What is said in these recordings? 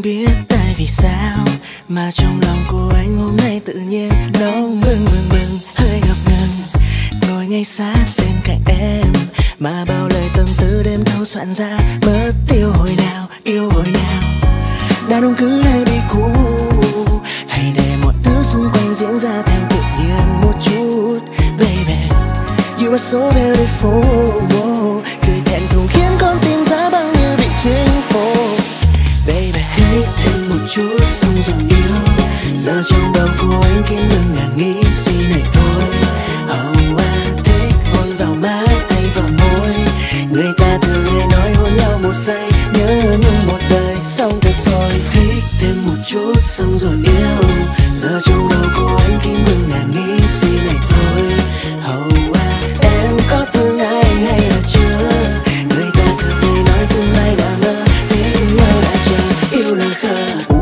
biết tại vì sao mà trong lòng của anh hôm nay tự nhiên nóng bừng bừng bừng, hơi ngập ngừng ngồi ngay sát bên cạnh em, mà bao lời tâm tư đêm thâu soạn ra mất tiêu hồi nào, yêu hồi nào. Đàn ông cứ hay bị cũ, hay để mọi thứ xung quanh diễn ra theo tự nhiên một chút. Baby, you are so beautiful, cười thẹn thùng khiến con tim giá băng như bị chinh phục. Baby, thích thêm một chút xong rồi yêu, giờ trong đầu của anh kiếm được ngàn nghĩ suy này thôi. Oh, anh thích hôn vào má hay vào môi, người ta thường hay nói hôn nhau một giây nhớ nhung một đời, xong thật rồi. Thích thêm một chút xong rồi yêu, giờ trong đầu của anh kiếm được ngàn nghĩ suy này thôi. Oh, em có thương ai hay là chưa, người ta thường hay nói tương lai là mơ, tình nhau đã chờ, yêu là khờ.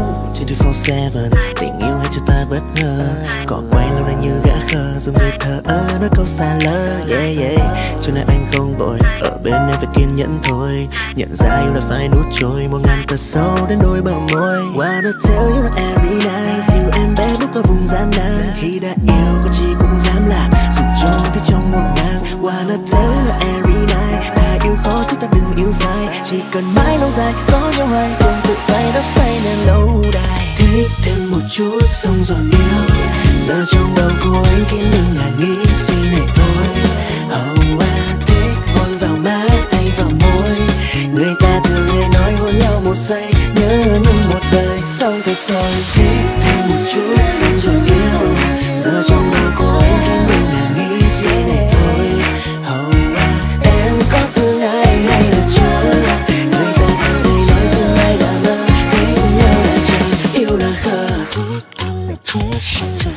24/7 tình yêu hay cho ta bất ngờ, cỏ quay lâu nay như gã khờ, dù người thờ ơ nói câu xa lơ. Yeah yeah, cho nên anh không vội, ở bên em phải kiên nhẫn thôi. Nhận ra yêu là phải nuốt trôi 1000 tật sâu đến đôi bờ môi. Wanna tell you every night, dìu em bé bước qua vùng gian nan. Khi đã yêu có chi cũng dám làm, dù cho biết trong một ngang. Wanna tell you every night, ta yêu khó chứ ta đừng yêu sai. Chỉ cần mãi lâu dài có nhau hai, cùng tự tay đắp say nên lâu đài. Thích thêm một chút xong rồi yêu, giờ trong đầu của anh kiếm được ngàn nghĩ suy này thôi. Oh, anh thích hôn vào má hay vào môi, người ta thường hay nói hôn nhau một giây nhớ nhung một đời, xong thật rồi. Thích thêm một chút xong rồi yêu, giờ trong đầu của anh kiếm được ngàn nghĩ suy này thôi. Oh, em có thương ai hay là chưa, người ta thường hay nói tương lai là mơ, tình nhau là chờ, yêu là khờ. Thích thêm một chút xong rồi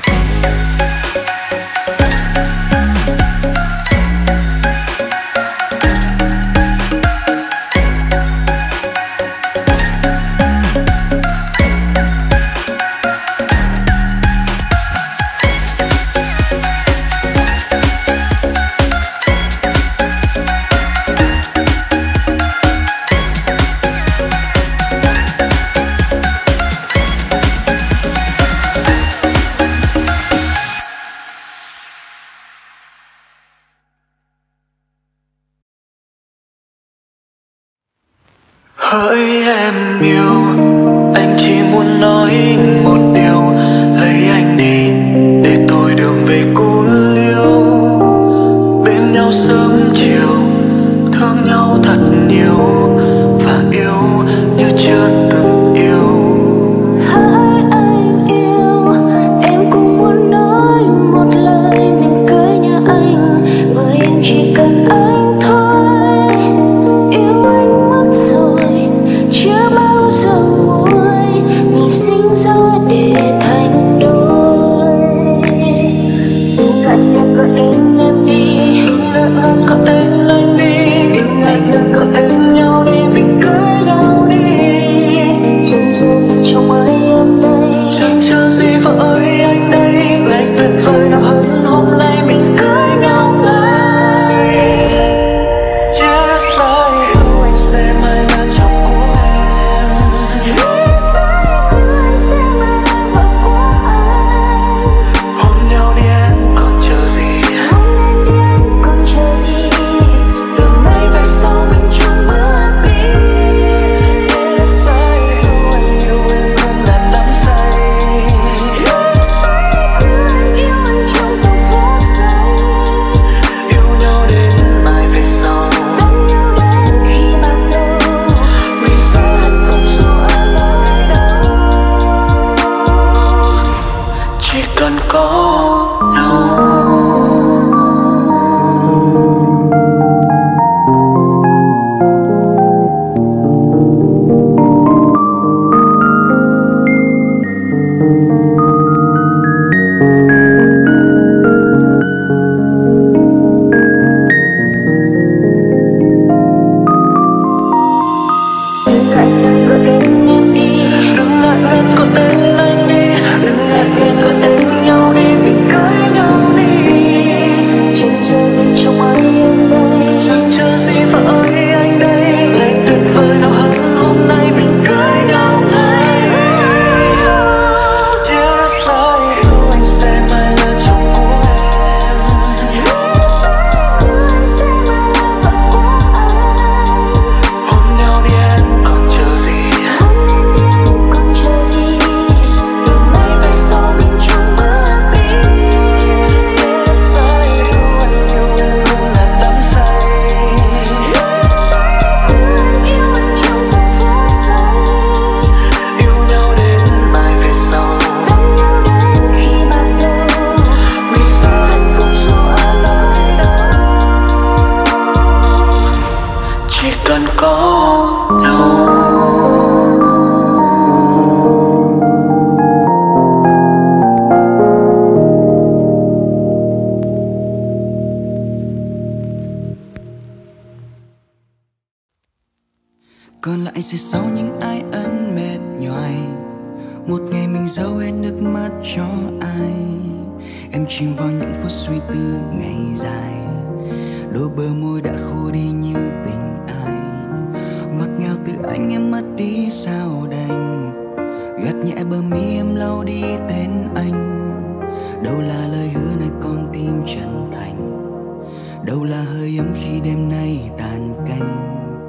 hỡi em yêu, anh chỉ muốn nói một điều, lấy anh đi để tôi đường về cô liêu. Bên nhau sớm chiều, thương nhau thật nhiều, và yêu như chưa từng yêu. Hỡi anh yêu, em cũng muốn nói một lời, mình cưới nhà anh, bởi em chỉ cần anh thôi. Yêu anh mất rồi, chưa bao giờ nguôi, mình sinh ra để thành đôi. Đừng ngại ngần gọi tên em đi, Đừng ngại ngần gọi tên anh đi, đừng ngại ngần gọi tên nhau đi, mình cưới nhau đi. chẳng chờ gì trong ấy em đây, Chẳng chờ gì vợ ơi anh đây, ngày tuyệt vời nào hơn hôm nay mình cưới nhau ngay. Yes, I yêu anh sẽ mãi là chồng của em. yes I yêu em sẽ mãi là vợ của anh. Hôn nhau đi em còn chờ gì, Hôn em đi anh còn chờ gì, từ nay về sau mình chung bước đi. Yes, I yêu anh hơn ngàn năm say. yes I yêu anh trong từng phút giây, Yêu nhau đến mai về sau, bên nhau đến khi bạc đầu, vì sao hạnh phúc dù ở nơi đâu, chỉ cần có nhau. đừng ngại ngần gọi tên em đi, Đừng ngại ngần có tên anh đi, đừng ngại ngần có tên nhau đi, mình cưới nhau đi. chẳng chờ gì trong ấy em đây, Chẳng chờ gì vợ ơi anh đây, ngày tuyệt vời nào hơn hôm nay mình cưới nhau ngay. sẽ sau những ai ân mệt nhoài. Một ngày mình giấu hết nước mắt cho ai. Em chìm vào những phút suy tư ngày dài. Đôi bờ môi đã khô đi như tình ai. Ngọt ngào từ anh em mất đi sao đành. Gạt nhẹ bờ mi em lau đi tên anh. Đâu là lời hứa nơi con tim chân thành. Đâu là hơi ấm khi đêm nay tàn canh.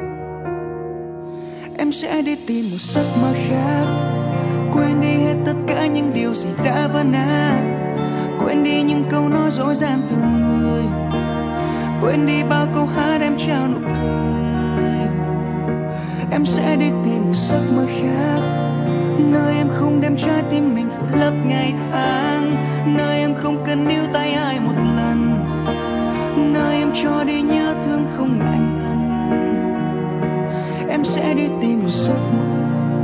Em sẽ đi tìm một giấc mơ khác. Quên đi hết tất cả những điều gì đã vỡ nát. Quên đi những câu nói dối gian từ người. Quên đi bao câu hát em trao nụ cười. Em sẽ đi tìm một giấc mơ khác. Nơi em không đem trái tim mình phủ lấp ngày tháng. Nơi em không cần níu tay ai một lần. Nơi em cho đi nhớ thương không ngại ngần. Em sẽ đi tìm một giấc mơ.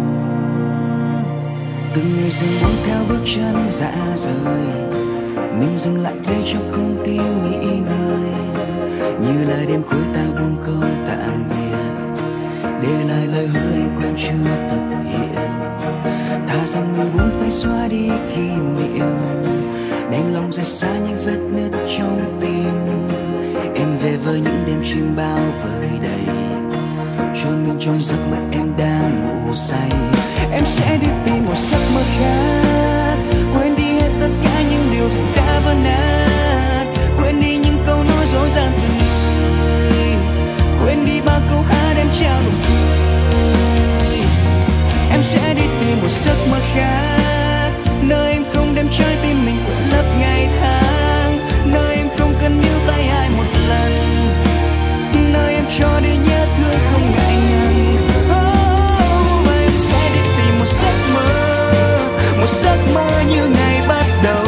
Từng ngày dần buông theo bước chân dạ rời. Mình dừng lại đây cho con tim nghỉ ngơi. Như là đêm cuối ta buông câu tạm biệt. Để lại lời hứa anh quên chưa thực hiện. Thà rằng mình buông tay xóa đi kỷ niệm. Đành lòng rời xa những vết nứt trong tim. Em về với những đêm chim bao vời đầy. Chôn mình trong giấc mơ em đang ngủ say. Em sẽ đi tìm một giấc mơ khác. Quên đi hết tất cả những điều gì đã vỡ nát. Quên đi những câu nói dối gian từ người. Quên đi bao câu hát em trao nụ cười. Em sẽ đi tìm một giấc mơ khác. Nơi em không đem trái tim mình vùi lấp ngày tháng. Nơi em không cần níu tay ai một lần. Nơi em cho đi nhớ thương không ngại ngần. Và em sẽ đi tìm một giấc mơ. Một giấc mơ như ngày bắt đầu.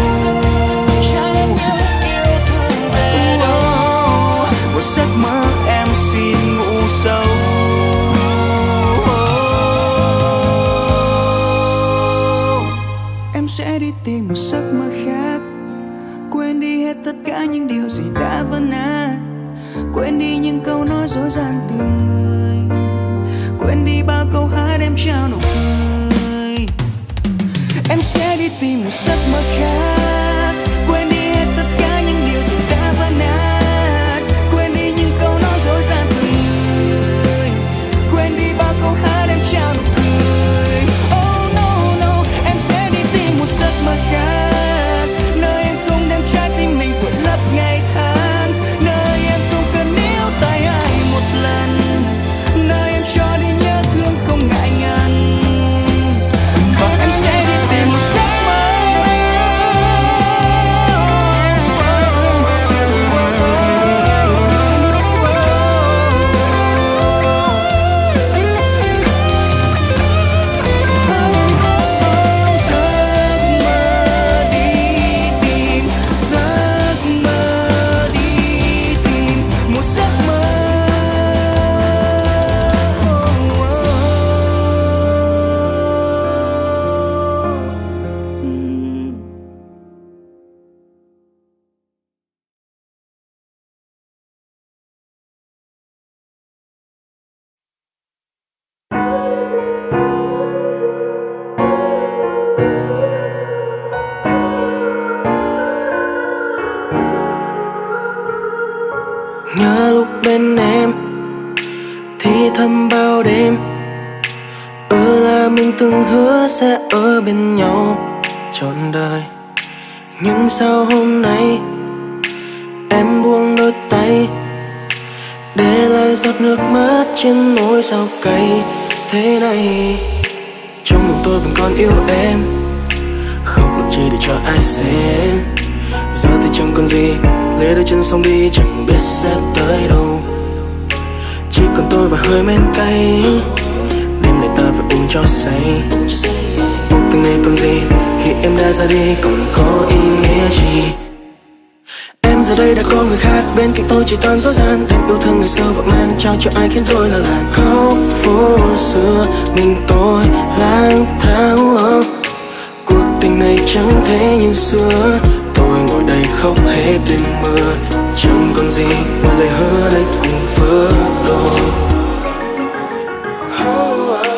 Một giấc mơ em xin ngủ sâu. Em sẽ đi tìm một giấc mơ khác. Quên đi hết tất cả những điều gì đã vỡ nát. Quên đi những câu nói dối gian từ người. Quên đi bao câu hát em trao nụ cười. Em sẽ đi tìm một giấc mơ khác. Quên đi hết tất cả những điều gì đã vỡ nát. Quên đi những câu nói dối gian từ người. Quên đi bao câu hát em trao nụ cười. Oh no no, em sẽ đi tìm một giấc mơ khác. Nơi em không đem trái tim mình vùi lấp ngày tháng. Nơi em không cần níu tay ai một lần. Nơi em cho đi nhớ thương không ngại ngần. Và em sẽ đi tìm một giấc mơ. Nhớ lúc bên em thì thầm bao đêm. Là mình từng hứa sẽ ở bên nhau trọn đời. Nhưng sao hôm nay em buông đôi tay, để lại giọt nước mắt trên môi sao cay thế này. Trong lòng tôi vẫn còn yêu em, khóc làm chi để cho ai xem. Giờ thì chẳng còn gì, lê đôi chân xong đi chẳng biết sẽ tới đâu. Chỉ còn tôi và hơi men cay, đêm nay ta phải uống cho say. Cuộc tình này còn gì khi em đã ra đi, còn có ý nghĩa gì. Em giờ đây đã có người khác, bên cạnh tôi chỉ toàn dối gian. Em yêu thương người xưa và mang trao cho ai khiến tôi là làn khóc phố xưa. Mình tôi lang thang, cuộc tình này chẳng thế như xưa. Tôi ngồi đây khóc hết đêm mưa, chẳng còn gì ngoài lời hứa này cũng vỡ đôi.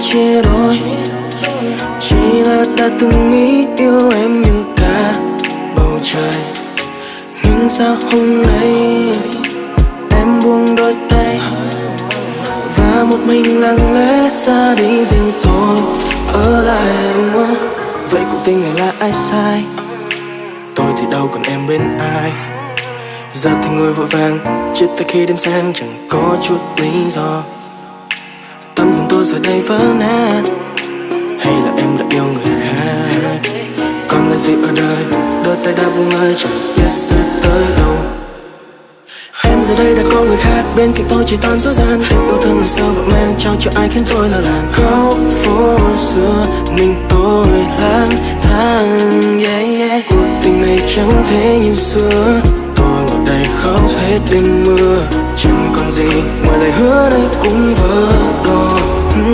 chia đôi. Chỉ là đã từng nghĩ yêu em như cả bầu trời, nhưng sao hôm nay em buông đôi tay và một mình lặng lẽ xa đi, riêng tôi ở lại. Vậy cuộc tình này là ai sai? Tôi thì đâu còn em bên ai. Giờ thì người vội vàng chết tới khi đêm sang chẳng có chút lý do. Tâm hồn tôi giờ đây vỡ nát, hay là em đã yêu người khác? Còn là gì ở đời, đôi tay đã buông lơi chẳng biết sẽ tới đâu. Em giờ đây đã có người khác, bên cạnh tôi chỉ toàn dối gian. Tình yêu thương sao vợ mang trao cho ai khiến tôi là làng góc phố xưa, mình tôi lang thang. Cuộc tình này chẳng thế như xưa, tôi ngồi đây khóc hết đêm mưa. Chẳng còn gì ngoài lời hứa này cũng vỡ đôi.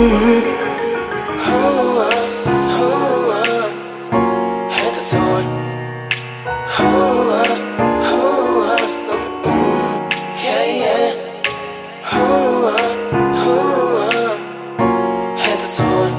Hết thật rồi. Hết thật rồi.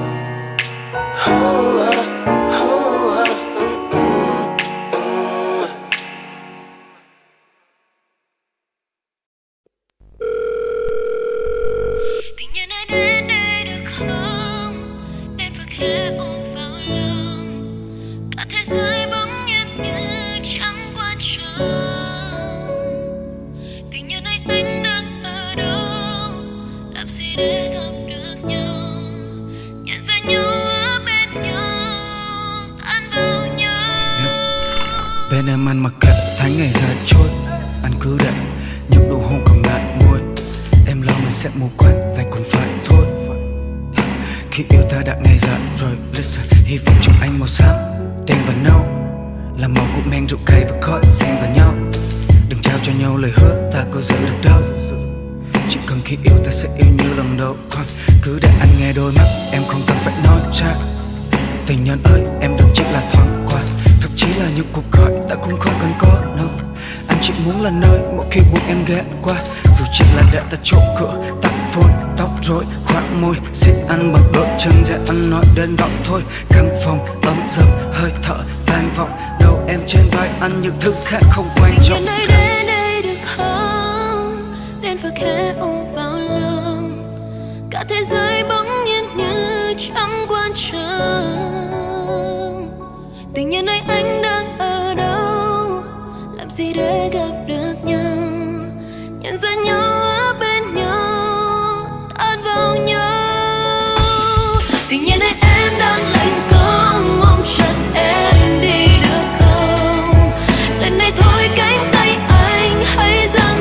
Tình nhân ơi đến đây được không, nên phải khẽ ôm vào lòng. Cả thế giới bỗng nhiên như chẳng quan trọng. Tình nhân ơi anh đang ở đâu, làm gì để gặp được nhau, nhận ra nhau ở bên nhau, tan vào nhau. Bên em ăn mặc kệ tháng ngày dài trôi, anh cứ để những nụ hôn còn lại môi. Em lo mình sẽ mù quáng, vậy cũng phải thôi. Khi yêu ta đã ngày dặn rồi. Listen, hy vọng trong anh màu xám đen và nâu là màu của men rượu cay và khói xen vào nhau. Đừng trao cho nhau lời hứa ta có giữ được đâu. Chỉ cần khi yêu ta sẽ yêu như lần đầu. Cứ để anh nghe đôi mắt, em không cần phải nói ra. Tình nhân ơi, em đừng chỉ là thoáng qua, thậm chí là những cuộc gọi ta cũng không cần có nữa. Anh chỉ muốn là nơi mỗi khi buồn em ghé qua, dù chỉ là để ta trộm cửa, tắt phone, tóc rối, khoảng môi, xin ăn bằng đôi chân dễ ăn nói đến giọng thôi. Căn phòng ấm dầm, hơi thở tan vọng, đầu em trên vai anh những thứ khác không quan trọng. Tình nhân ơi đến đây được không, nên phải khẽ ôm vào lòng. Cả thế giới bỗng nhiên như chẳng quan trọng. Tình nhân ơi anh đang ở đâu, làm gì để gặp được nhau, nhận ra nhau ở bên nhau, tan vào nhau. Tình nhân ơi em đang thành công, mong chặt em đi được không. Lần này thôi cánh tay anh hãy dang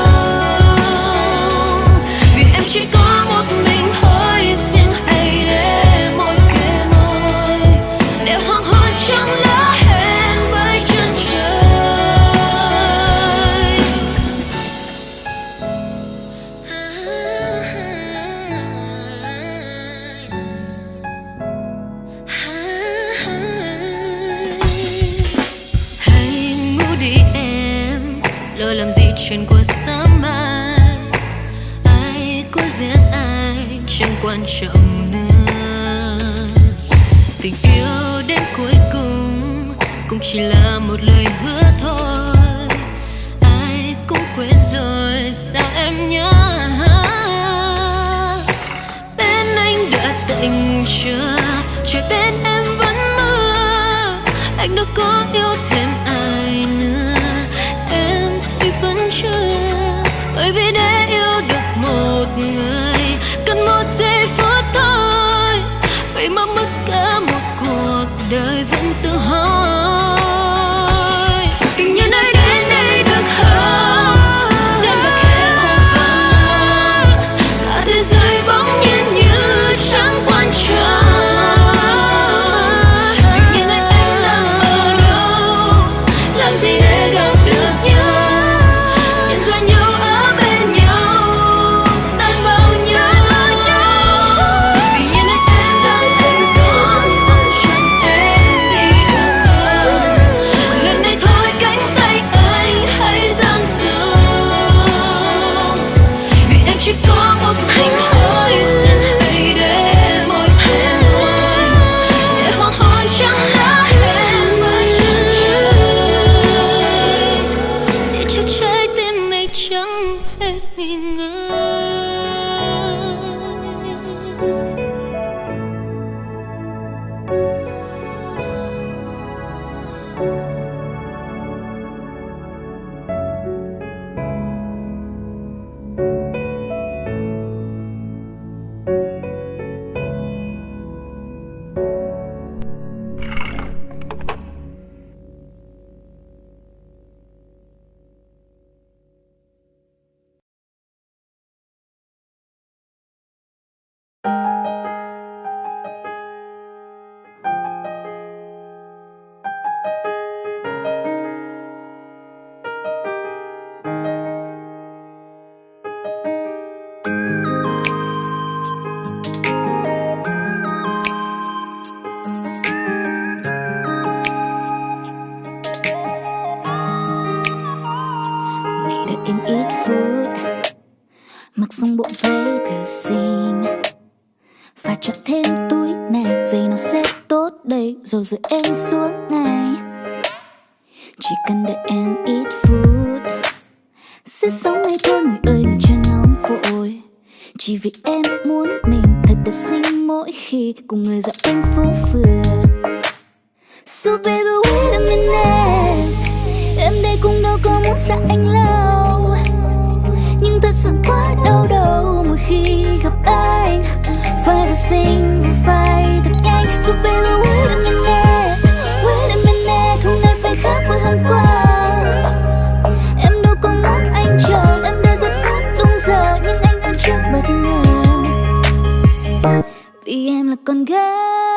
rộng, vì em chỉ có một mình thôi. Xin hãy để môi kề môi, để hoàng hôn trắng lá hẹn với chân trời. Hãy ngủ đi em, lo làm gì chuyện của sớm mai. Ai có riêng ai chẳng quan trọng nữa. Tình yêu đến cuối cùng cũng chỉ là một lời hứa thôi. Ai cũng quên rồi sao em nhớ. Bên anh đã tỉnh chưa, trời bên em vẫn mưa. Anh đâu có yêu thêm ai nữa, em thì vẫn chưa. Bởi vì để yêu được một người cần một giây phút thôi, vậy mà mất cả một cuộc đời vẫn tự hỏi. Tình nhân ơi đến đây được không, nên và khẽ ôm vào lòng. Cả thế giới bỗng nhiên như chẳng quan trọng. Tình nhân ơi anh đang ở đâu, in ít phút, mặc xong bộ váy thử xin và chọn thêm túi này, giày nó sẽ tốt đây rồi rồi em xuống ngay. Chỉ cần đợi em ít phút sẽ sống ngay thôi người ơi, người chưa nóng vội. Chỉ vì em muốn mình thật đẹp xinh mỗi khi cùng người dạo quanh phố phường. So baby wait a minute, em đây cũng đâu có muốn xa anh lâu, nhưng thật sự quá đau đầu mỗi khi gặp anh. Phải vừa xinh vừa phải thật nhanh. So baby wait a minute, wait a minute, hôm nay phải khác với hôm qua. Em đâu có muốn anh chờ, em đã rất muốn đúng giờ, nhưng anh đã chưa bất ngờ vì em là con gái.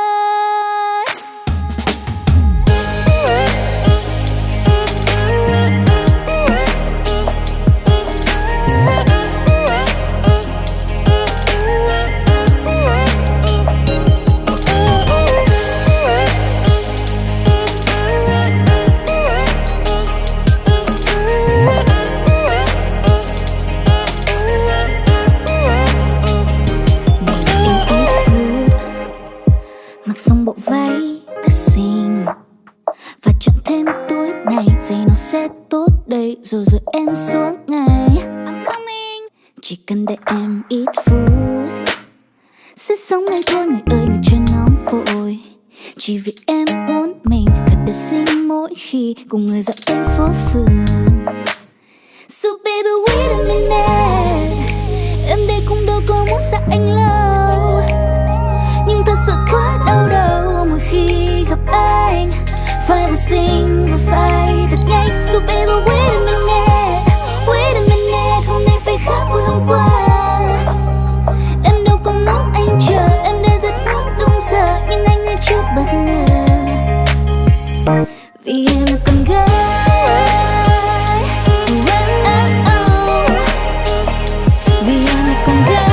Rồi rồi em xuống ngay. I'm coming. Chỉ cần đợi em ít phút sẽ sống ngay thôi người ơi, người chưa nóng vội. Chỉ vì em muốn mình thật đẹp xinh mỗi khi cùng người dạo quanh phố phường. So baby wait a minute, em đây cũng đâu có muốn xa anh lâu, nhưng thật sự quá đau đầu mỗi khi gặp anh. Phải vừa xinh vừa phải thật nhanh. So baby wait a minute, wait a minute, hôm nay phải khác với hôm qua. Em đâu có muốn anh chờ, em đã rất muốn đúng giờ, nhưng anh ngay trước bất ngờ vì em là con gái. Vì em là con gái.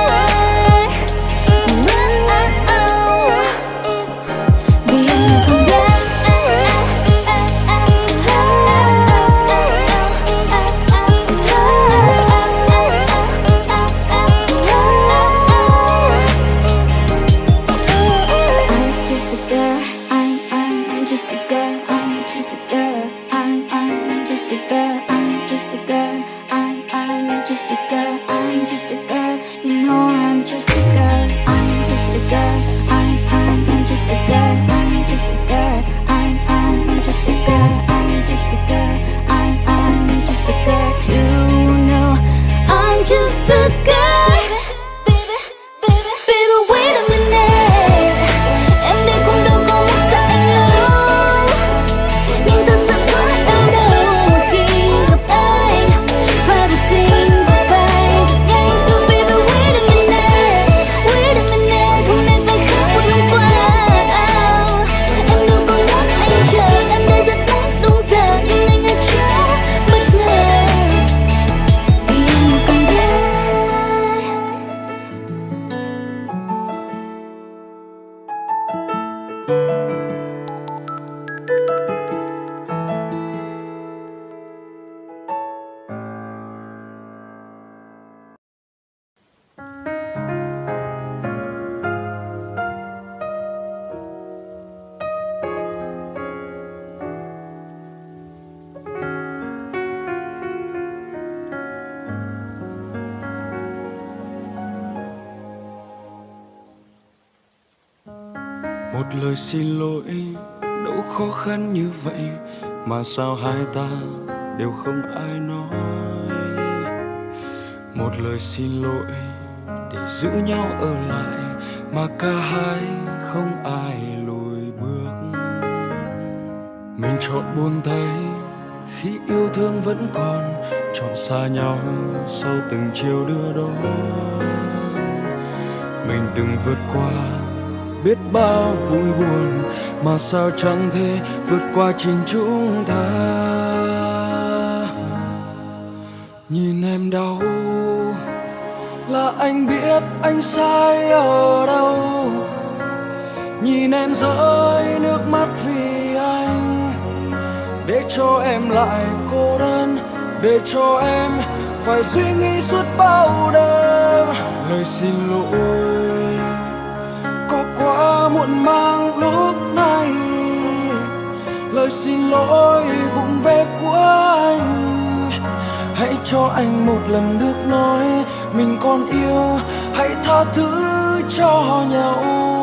Một lời xin lỗi đâu khó khăn như vậy, mà sao hai ta đều không ai nói. Một lời xin lỗi để giữ nhau ở lại, mà cả hai không ai lùi bước. Mình chọn buông tay khi yêu thương vẫn còn, chọn xa nhau sau từng chiều đưa đón. Mình từng vượt qua biết bao vui buồn, mà sao chẳng thể vượt qua chính chúng ta. Nhìn em đau là anh biết anh sai ở đâu, nhìn em rơi nước mắt vì anh, để cho em lại cô đơn để cho em phải suy nghĩ suốt bao đêm. Lời xin lỗi có quá muộn màng lúc này, lời xin lỗi vụng về của anh. Hãy cho anh một lần được nói mình còn yêu, hãy tha thứ cho nhau.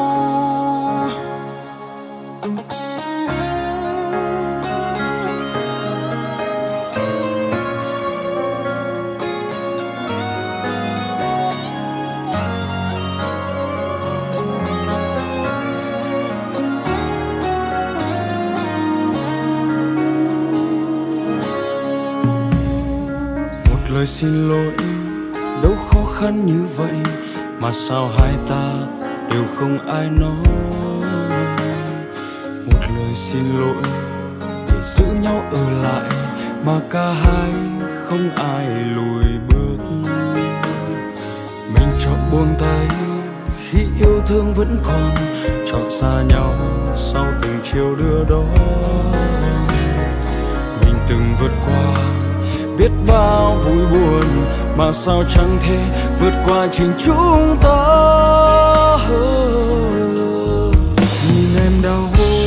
Lời xin lỗi đâu khó khăn như vậy, mà sao hai ta đều không ai nói. Một lời xin lỗi để giữ nhau ở lại, mà cả hai không ai lùi bước. Mình chọn buông tay khi yêu thương vẫn còn, chọn xa nhau sau từng chiều đưa đón. Mình từng vượt qua biết bao vui buồn, mà sao chẳng thể vượt qua chính chúng ta. Nhìn em đau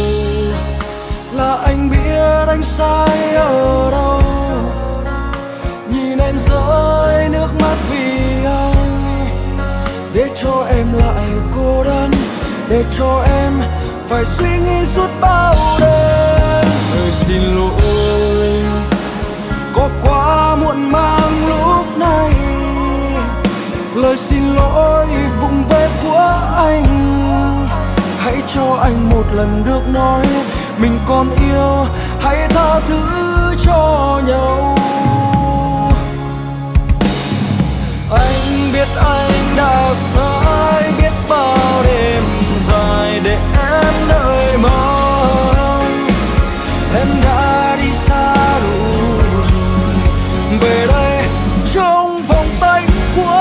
là anh biết anh sai ở đâu, nhìn em rơi nước mắt vì anh, để cho em lại cô đơn, để cho em phải suy nghĩ suốt bao đêm. Lời xin lỗi có quá muộn màng lúc này, lời xin lỗi vụng về của anh. Hãy cho anh một lần được nói mình còn yêu, hãy tha thứ cho nhau. Anh biết anh đã sai, biết bao đêm dài để em đợi mong. Em đã đi xa rồi, về đây trong vòng tay của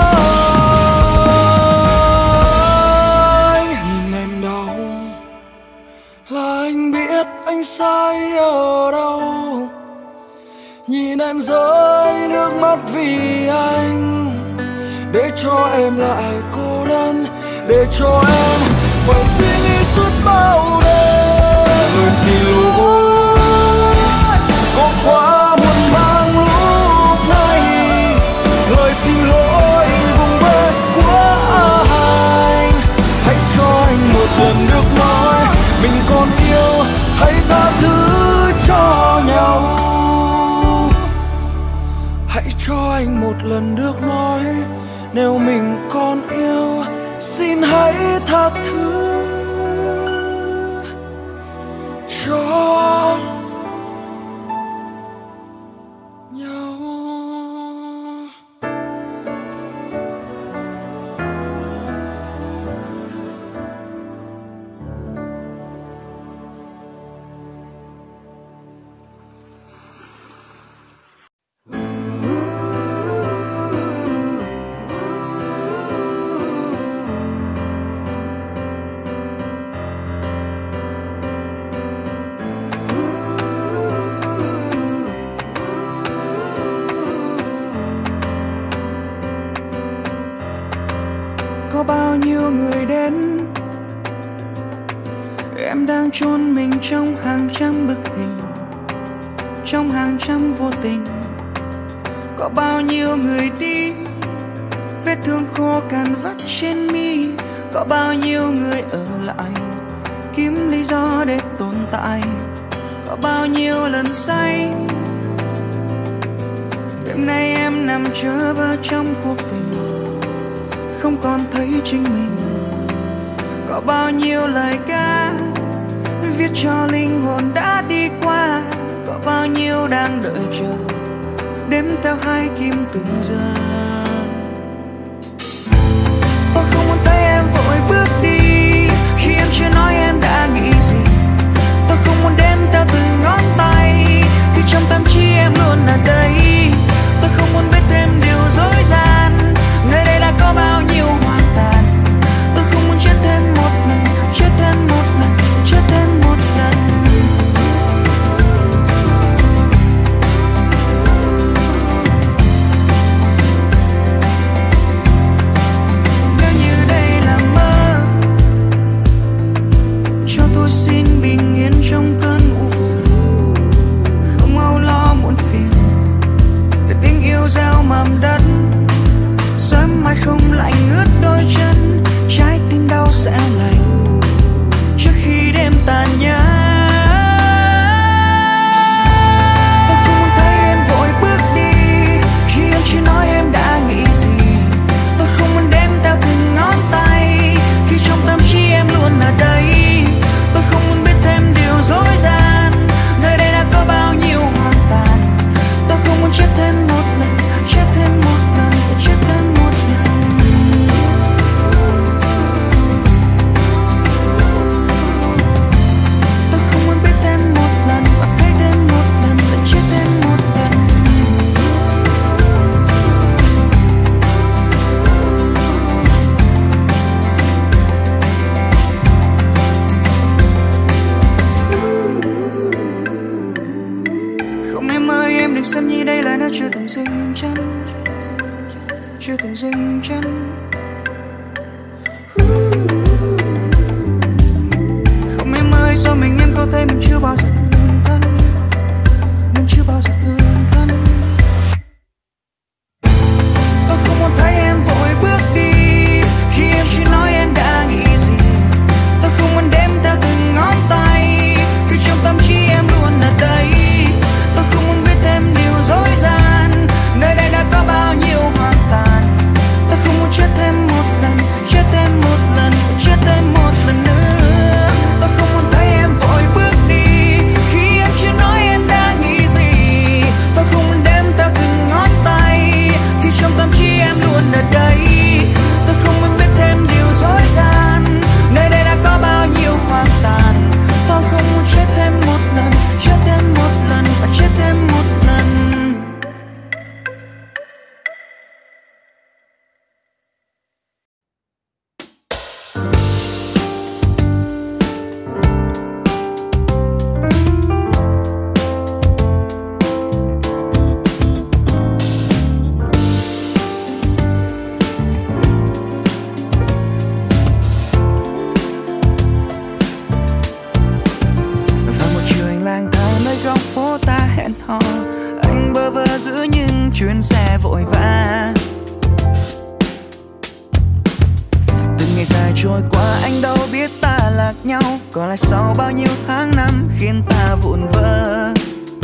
anh. Nhìn em đau là anh biết anh sai ở đâu, nhìn em rơi nước mắt vì anh, để cho em lại cô đơn, để cho em phải suy nghĩ suốt bao đêm. Lời xin lỗi có quá muộn màng lúc này, lời xin lỗi vùng về của anh. Hãy cho anh một lần được nói mình còn yêu, hãy tha thứ cho nhau. Hãy cho anh một lần được nói nếu mình còn yêu, xin hãy tha thứ cho nhau. Có bao nhiêu người đến, em đang chôn mình trong hàng trăm bức hình, trong hàng trăm vô tình. Có bao nhiêu người đi, vết thương khô cằn vắt trên mi. Có bao nhiêu người ở lại, kiếm lý do để tồn tại. Có bao nhiêu lần say, đêm nay em nằm trở vơ trong cuộc tình, không còn thấy chính mình. Có bao nhiêu lời ca viết cho linh hồn đã đi qua. Có bao nhiêu đang đợi chờ, đếm theo hai kim từng giờ. Tôi không muốn thấy em vội bước đi khi em chưa nói em đã nghĩ gì. Tôi không muốn đếm theo từng ngón tay khi trong tâm trí em luôn ở đây. Tôi không muốn biết thêm điều dối gian, nơi đây là có bao nhiêu hoang tàn. Tôi không muốn chết thêm một lần, chết thêm một lần, chết thêm một lần. em đừng xem như đây là nơi chưa từng dừng chân, chưa từng dừng chân. Không em ơi, sao mình em có thấy mình chưa bao giờ thương thân, mình chưa bao giờ thương thân. Tôi không muốn thấy em vội bước đi khi em chưa nói em đã nghĩ gì. Tôi không muốn đếm theo từng ngón tay khi trong tâm trí em luôn ở đây. Tôi không muốn biết thêm điều dối gian, nơi đây đã có bao nhiêu hoang tàn. Tôi không muốn chết thêm một lần, chết thêm một lần, chết thêm một lần nữa. Tôi không muốn thấy em vội bước đi khi em chưa nói em đã nghĩ gì. Tôi không muốn đếm theo từng ngón tay khi trong tâm trí em luôn ở đây. Tôi không muốn biết thêm điều dối gian, nơi đây đã có bao nhiêu hoang tàn. Tôi không muốn chết thêm một lần, chết thêm một lần và chết thêm một lần. Anh bơ vơ giữa những chuyến xe vội vã. Từng ngày dài trôi qua anh đâu biết ta lạc nhau, còn lại sau bao nhiêu tháng năm khiến ta vụn vỡ.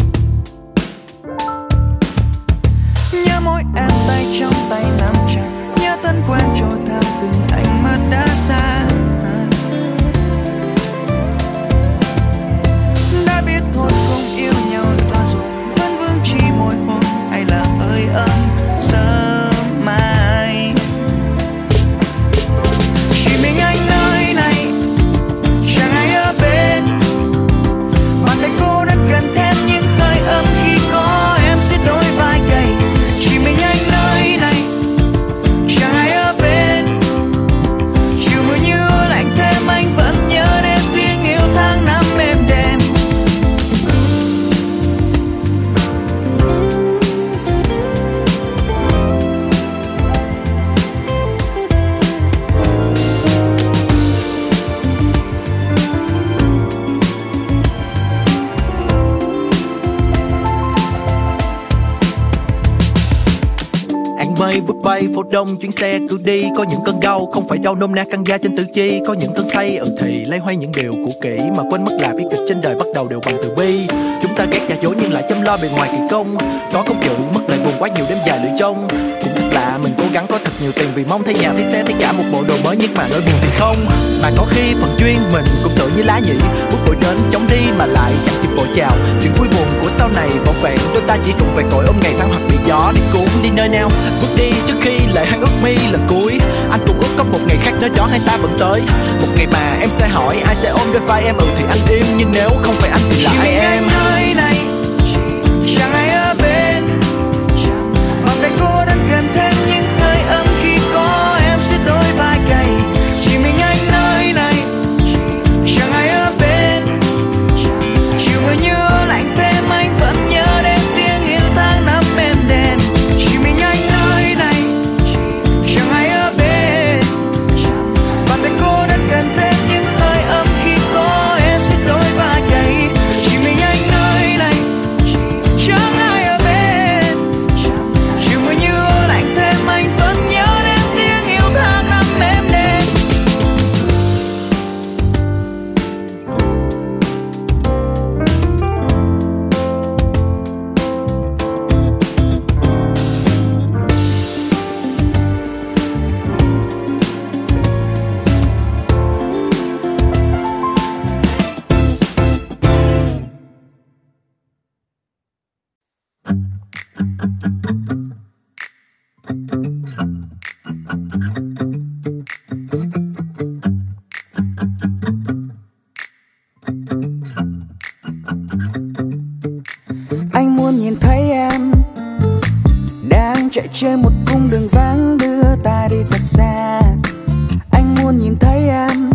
Nhớ mỗi em tay trong tay nắm chặt, nhớ thân quen trôi theo từng ánh mắt đã xa. Đã biết thôi không yêu nhau nữa rồi, vẫn vương chỉ môi hôn hay là hơi ấm sớm mai. Chỉ mình anh nơi này, chẳng ai ở bên. Bàn tay cô đơn gần thêm những hơi ấm khi có em xiết đôi vai gầy. Chỉ mình anh nơi này, chẳng ai ở bên. Chiều mưa như lạnh thêm anh vẫn nhớ đến tiếng yêu tháng năm êm đềm. Mây vút bay phố đông chuyến xe cứ đi, có những cơn đau không phải đau nôm na căng da trên tứ chi, có những cơn say thì lay hoay những điều cũ kỹ mà quên mất là bi kịch trên đời bắt đầu đều bằng từ bi. Chúng ta ghét giả dối nhưng lại chăm lo bề ngoài kỳ công, có công chữ mất lại buồn quá nhiều đêm dài lưỡi trông. Cũng thật lạ mình cố gắng có thật nhiều tiền vì mong thấy nhà thấy xe thấy cả một bộ đồ mới, nhưng mà nỗi buồn thì không. Mà có khi phần duyên mình cũng tự như lá nhị, bước vội đến chóng đi mà lại chẳng kịp vội chào. Chuyện vui buồn của sau này vỏn vẹn đôi ta chỉ cùng về cội ôm ngày tháng hoặc bị gió đi cuốn đi nơi nào. Bước đi trước khi lời hắn ước mi lần cuối, anh cũng ước có một ngày khác nơi đó hai ta vẫn tới. Một ngày mà em sẽ hỏi ai sẽ ôm đôi vai em, thì anh im, nhưng nếu không phải anh thì là ai em. Nơi này chẳng ai ở bên, bàn tay cô đơn gần thêm những hơi ấm khi có em xiết đôi vai gầy. Chỉ mình anh nơi này, chẳng ai ở bên. Chiều mưa như lạnh thêm anh vẫn nhớ đến tiếng yêu tháng năm êm đềm. Chỉ mình anh nơi này, chẳng ai ở bên. Bàn tay cô đơn gần thêm những hơi ấm khi có em xiết đôi vai gầy. Chỉ mình anh nơi này, chẳng ai ở bên. Chiều mưa như lạnh thêm anh vẫn nhớ đến tiếng yêu tháng năm êm đềm. Anh muốn nhìn thấy em đang chạy trên một cung đường vắng đưa ta đi thật xa. Anh muốn nhìn thấy em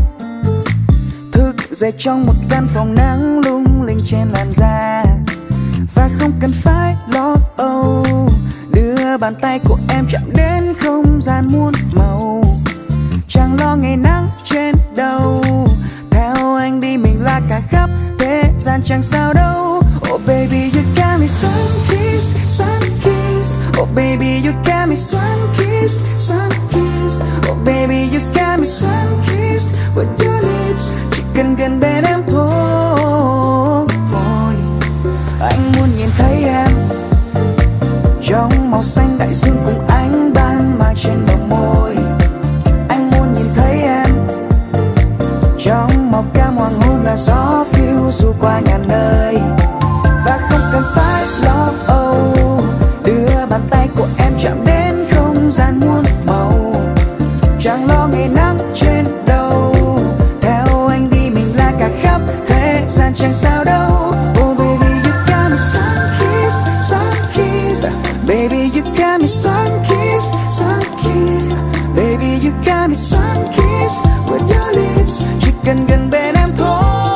thức dậy trong một căn phòng nắng lung linh trên làn da. Và không cần phải lo âu. Đưa bàn tay của em chạm đến không gian muôn màu. Chẳng lo ngày nắng trên đầu. Theo anh đi mình là cả khắp thế gian chẳng sao đâu. Oh baby you got me sun kissed, sun kissed. Oh baby you got me sun kissed, sun kissed. Oh baby you got me sun kissed with your lips. Chỉ cần gần bên em thôi. Anh muốn nhìn thấy em trong màu xanh đại dương cùng ánh ban mai trên bờ môi. Anh muốn nhìn thấy em trong màu cam hoàng hôn là gió phiêu du qua ngàn nơi. Và không cần phải lo âu. Đưa bàn tay của em chạm đến không gian muôn màu. Chẳng lo ngày nắng trên đầu. Theo anh đi mình là cả khắp thế gian chẳng sao đâu. Oh baby you got me sun kissed, sun kissed. Baby you got me sun kissed, sun kissed. Baby you got me sun kissed with your lips. Chỉ cần gần bên em thôi.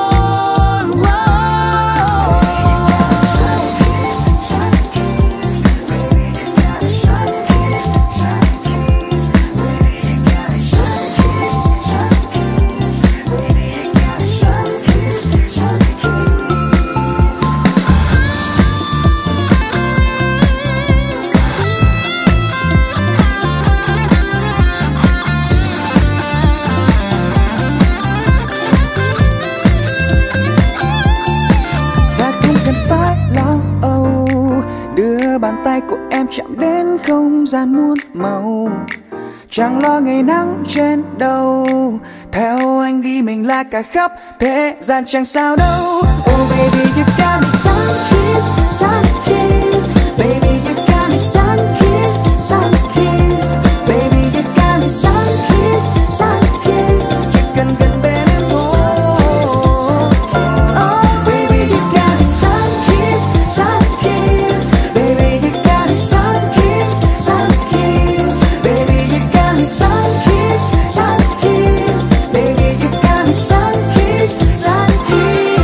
Bàn tay của em chạm đến không gian muôn màu. Chẳng lo ngày nắng trên đầu. Theo anh đi mình là cả khắp thế gian chẳng sao đâu. Oh baby you got me sun kissed, sun kissed. Baby you got me sun kissed, sun kissed. Baby you got me sun kissed, sun kissed. Chỉ cần gần bên em thôi. Oh baby you got me sun kissed, sun kissed. Baby you got me sun kissed, sun kissed. Baby you got me sun kissed, sun kissed. Baby you got me sun kissed, sun kissed.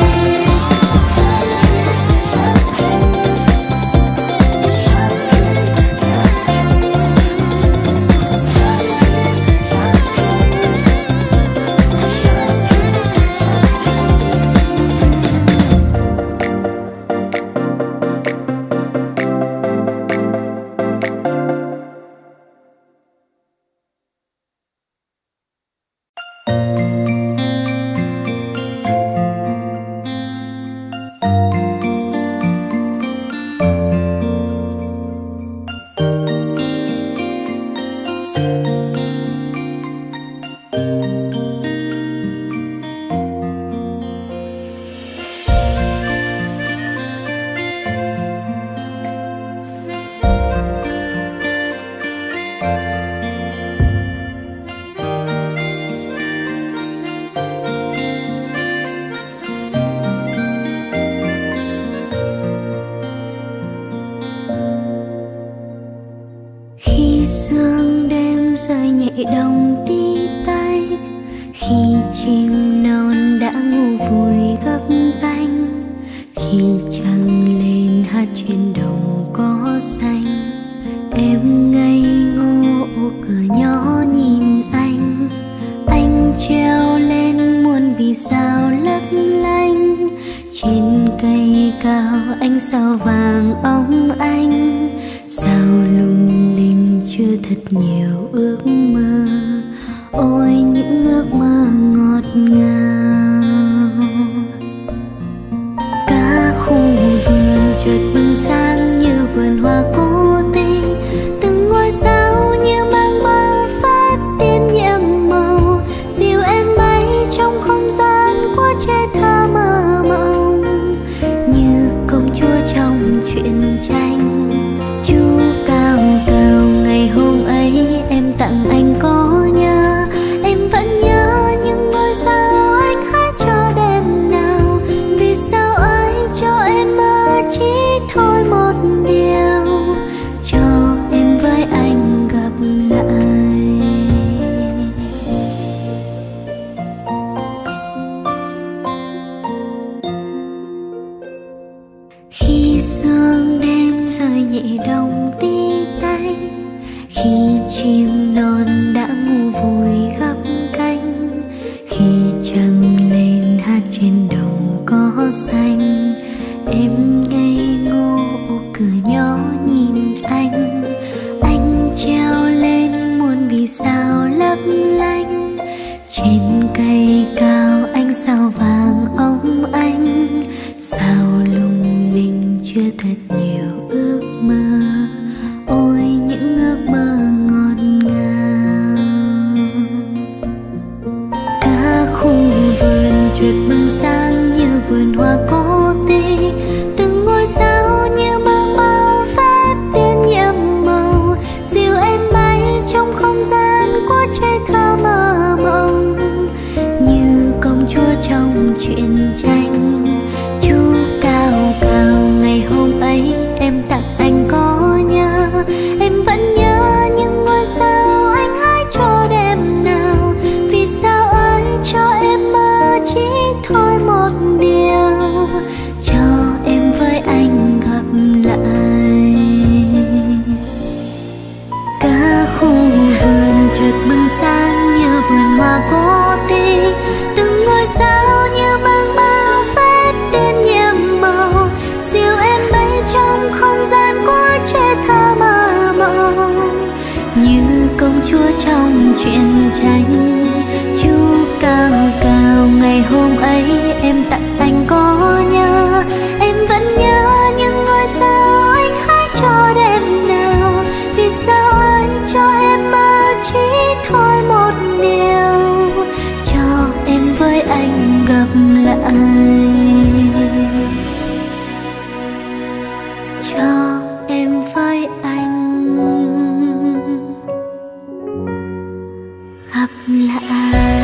Khi sương đêm rơi nhẹ đồng tí tay, khi chim non đã ngủ vùi gấp cánh, khi trăng lên hát trên đồng cỏ xanh, em ngây ngô ô cửa nhỏ nhìn anh treo lên muôn vì sao lấp lánh. Trên cây cao ánh sao vàng óng ánh, sao lung linh chưa thật nhiều ước mơ. Ôi những ước mơ ngọt ngào. Cả khu vườn chợt bừng sáng như vườn hoa cố tình, từng ngôi sao như mang màu phát tiên nhiệm màu, dìu em bay trong không gian của trẻ thơ mơ mộng, như công chúa trong truyện tranh. Chú cao cao ngày hôm ấy nhẹ đông tí tay khi chim non đã ngủ vùi gấp cánh, khi trăng lên hát trên đồng có xanh. Em ngây ngô cửa nhỏ nhìn anh treo lên muôn vì sao lấp lánh. Trên cây cao ánh sao vàng óng ánh, sao lung linh chưa thật nhiều ước mơ. Ôi những ước mơ ngọt ngào. Cả khu vườn chợt bừng sáng như vườn hoa cố tình, từng ngôi sao như mang bao phép tiên nhiệm màu, dìu em bay trong không gian của trời thơ mơ mộng. Như công chúa trong truyện tranh, chú cao cao ngày hôm ấy em tặng anh có nhớ. Em vẫn nhớ những ngôi sao anh hái cho đêm nào, vì sao ơi cho em mơ chỉ thôi một điều, cho em với anh gặp lại. Cả khu vườn chợt bừng sáng như vườn hoa cố tình, từng ngôi sao như mang bao phép tiên nhiệm màu, dìu em bay trong không gian của trẻ thơ mơ mộng. Như công chúa trong truyện tranh, chú cao cao ngày hôm ấy em tặng anh có nhớ. Em vẫn nhớ những ngôi sao anh hái cho đêm nào, vì sao ơi cho em mơ chỉ thôi một điều, cho em với anh gặp lại, cho em với anh gặp lại.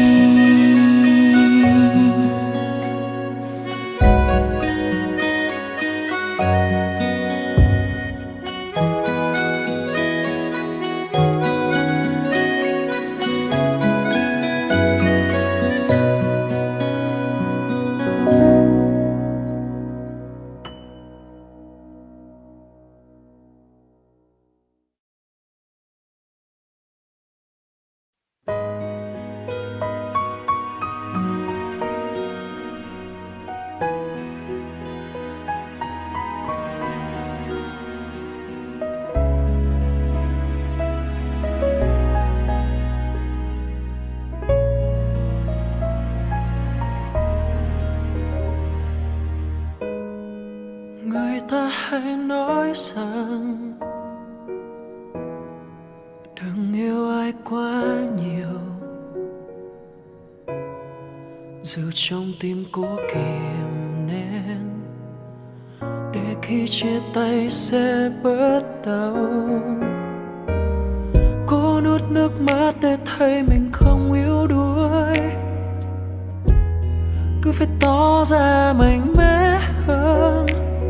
Người ta hay nói rằng đừng yêu ai quá nhiều, giữ trong tim cố kìm nén, để khi chia tay sẽ bớt đau. Cố nuốt nước mắt để thấy mình không yếu đuối, cứ phải tỏ ra mạnh mẽ hơn.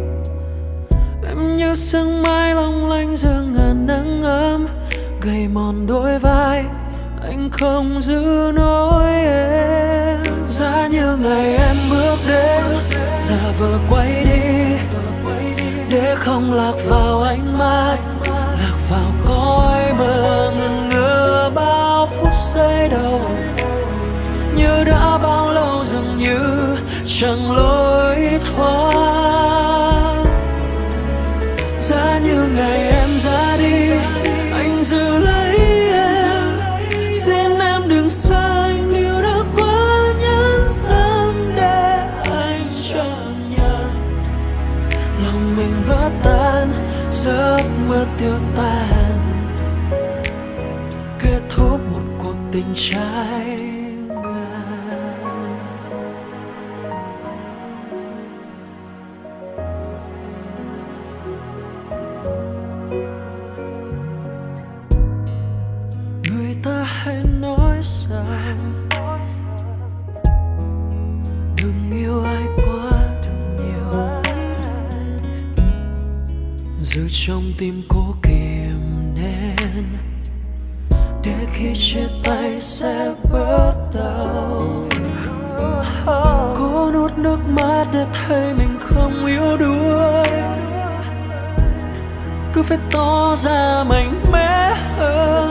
Em như sương mai long lanh giữa ngàn nắng ấm, gầy mòn đôi vai anh không giữ nổi em. Giá như ngày em bước đến, giả vờ quay đi, để không lạc vào ánh mắt, lạc vào cõi mơ ngẩn ngơ bao phút giây đầu. Như đã bao lâu dường như chẳng lối thoát. Giá như ngày em ra đi, anh giữ lấy em, xin em đừng xa anh, điều đã quá nhẫn tâm để anh chấp nhận. Lòng mình vỡ tan, giấc mơ tiêu tan, kết thúc một cuộc tình trái ngang. Người ta hay nói rằng đừng yêu ai quá nhiều, giữ trong tim cố kìm nén, để khi chia tay sẽ bớt đau. Cố nuốt nước mắt để thấy mình không yếu đuối, cứ phải tỏ ra mạnh mẽ hơn.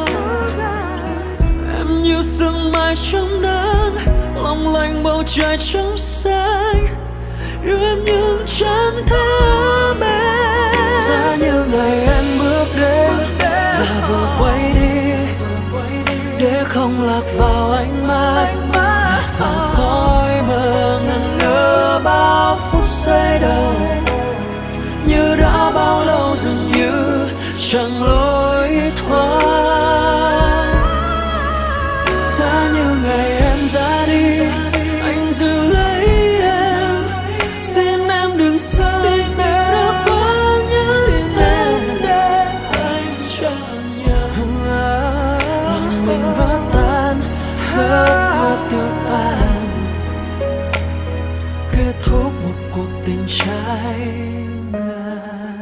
Em như sương mai trong nắng, long lanh bầu trời trong xanh, yêu em nhưng chẳng thơm em. Giá như ngày em bước đến, giả vờ quay đi, để không lạc vào ánh mắt, lạc vào cõi mơ ngẩn ngơ bao phút giây đầu. Như đã bao lâu dường như chẳng lối thoát. Giá như ngày em ra đi, anh giữ lấy em, xin em đừng xa, đã quá nhớ em để anh chẳng nhớ. Lòng mình vỡ tan, giấc mơ tiêu tan, kết thúc một cuộc tình trái ngang.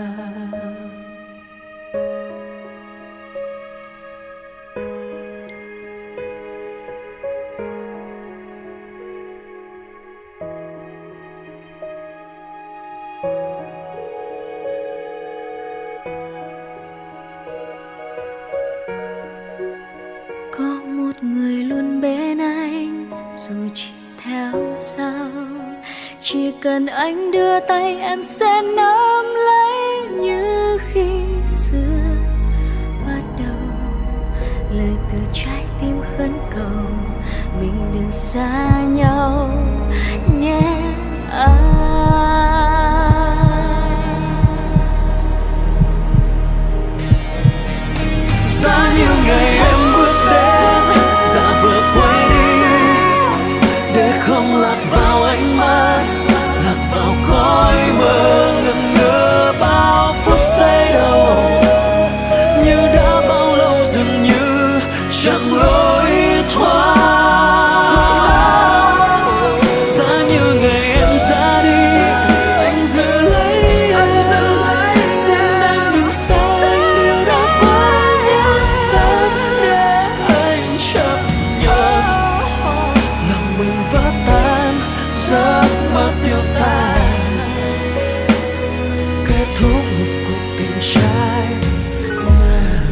Có một người luôn bên anh dù chỉ theo sau, chỉ cần anh đưa tay em sẽ nắm lấy như khi xưa bắt đầu. Lời từ trái tim khấn cầu mình đừng xa nhau nhé anh. Giá như ngày em bước đến, giả vờ quay đi, để không lạc vào ánh mắt, lạc vào cõi mơ ngẩn ngơ bao phút giây đầu. Như đã bao lâu dường như chẳng lối thoát. Giá như ngày em ra đi, anh giữ lấy em, xin em đừng xa, điều đã quá nhớ tâm để anh chấp nhận. Lòng mình vỡ tan, giấc mơ tiêu tan, kết thúc một cuộc tình trái ngang.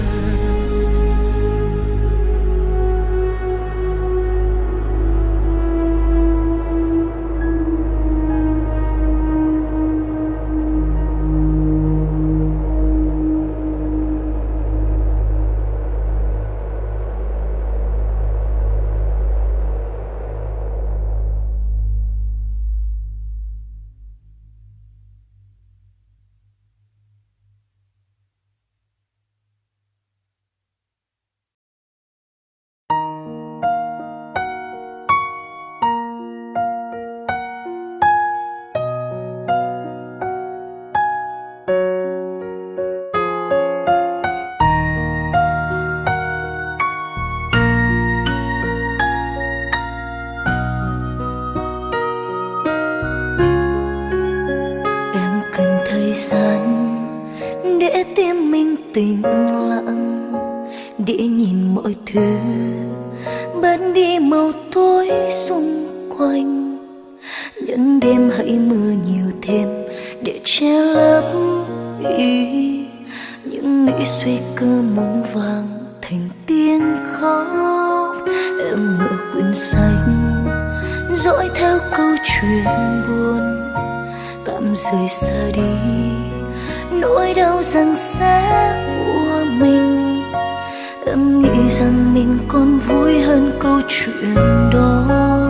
Em cần thời gian để tim mình tĩnh lặng, để nhìn mọi thứ bớt đi màu tối xung quanh. Những đêm hãy mưa nhiều thêm để che lấp ý những nghĩ suy cơ muôn vàng thành tiếng khóc. Em mở quyển sách dõi theo câu chuyện buồn, tạm rời xa đi nỗi đau rằng sẽ của mình. Em nghĩ rằng mình còn vui hơn câu chuyện đó,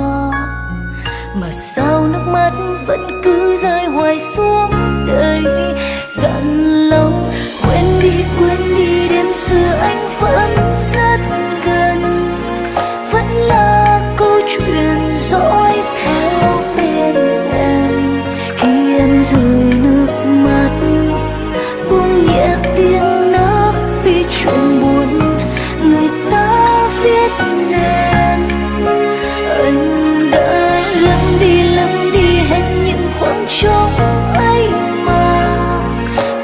mà sao nước mắt vẫn cứ rơi hoài xuống đây. Dặn lòng quên đi đêm xưa anh vẫn rất gần, vẫn là câu chuyện dõi theo bên em. Khi em rơi nước mắt buông nhẹ tiếng nấc vì chuyện buồn người ta viết nên. Anh đã lấp đi hết những khoảng trống ấy mà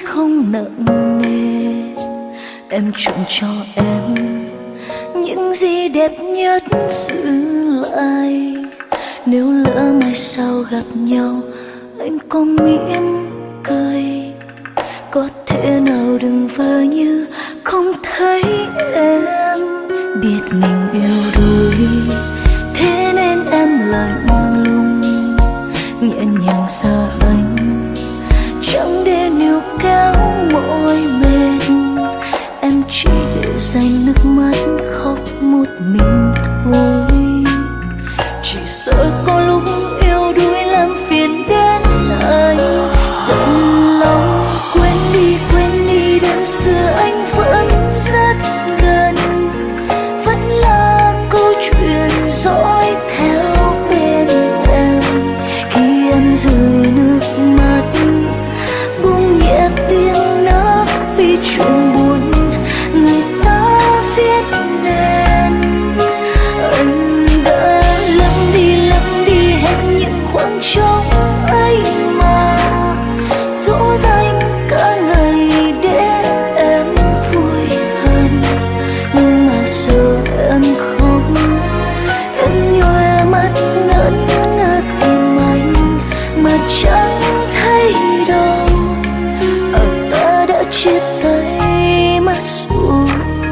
không nặng nề. Em chọn cho em những gì đẹp nhất giữ lại. Nếu lỡ mai sau gặp nhau anh có mỉm cười, có thể nào đừng vờ như không thấy em. Biết mình yêu đuối thế nên em lạnh lùng nhẹ nhàng xa anh, chẳng để níu kéo mỏi mệt. Em chỉ để dành nước mắt khóc một mình thôi. Chỉ sợ có lúc yêu đuối làm phiền đến anh. Giận lòng quên đi đêm xưa anh vẫn rất gần. Vẫn là câu chuyện dõi theo bên em. Khi em rơi nước mắt buông nhẹ tiếng nấc vì chuyện buồn người ta viết nên. Anh đã lắng đi hết những khoảng trống ấy mà dỗ dành cả ngày để em vui hơn. Nhưng mà giờ em khóc, em nhòe mắt ngẩn ngơ tìm anh mà chẳng thấy đâu. Ta đã chia tay mất rồi.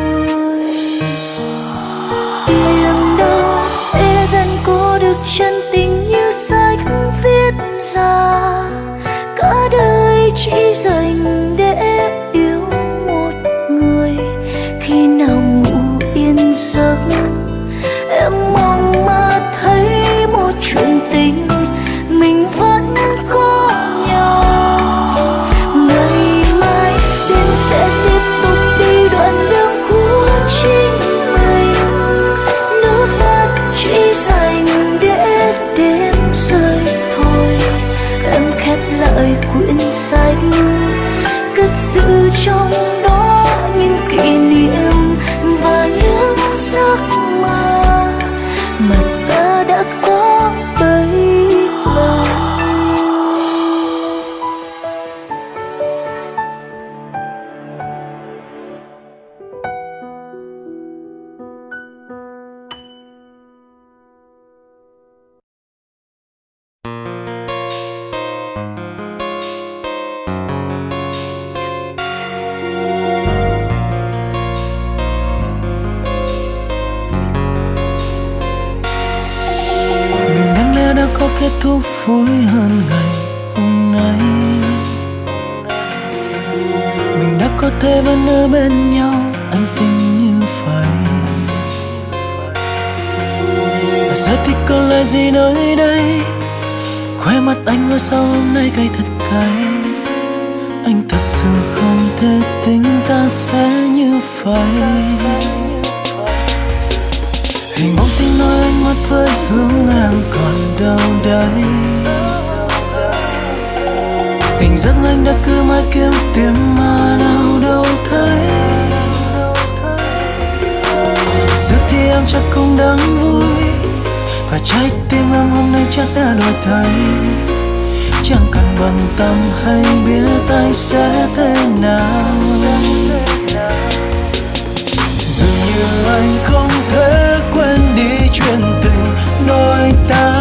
Tìm đâu để dần có được chân tình như sách viết ra. Cả đời chỉ dành để yêu một người. Khi nào ngủ yên giấc em mong mà thấy một chuyện tình mình vẫn có nhau. Ngày mai đến sẽ tiếp tục đi đoạn đường của chính mình. Nước mắt chỉ dành để đêm rơi thôi. Em khép lại quyển sách, cất giữ trong đó những kỷ niệm và những giấc mơ mà ta đã có bấy lâu. Đã có kết thúc vui hơn ngày hôm nay. Mình đã có thể vẫn ở bên nhau anh tin như vậy. Và giờ thì còn lại gì nơi đây. Khóe mắt anh ngôi sao hôm nay cay thật cay. Anh thật sự không thể tính ta sẽ như vậy. Hình bóng tình nói anh mất với hướng em còn đâu đây. Tình giấc anh đã cứ mãi kiếm tìm mà nào đâu thấy. Giờ thì em chắc không đáng vui. Và trái tim em hôm nay chắc đã đổi thay. Chẳng cần bận tâm hay biết anh sẽ thế nào. Dường như anh không thể quên đi chuyện tình đôi ta.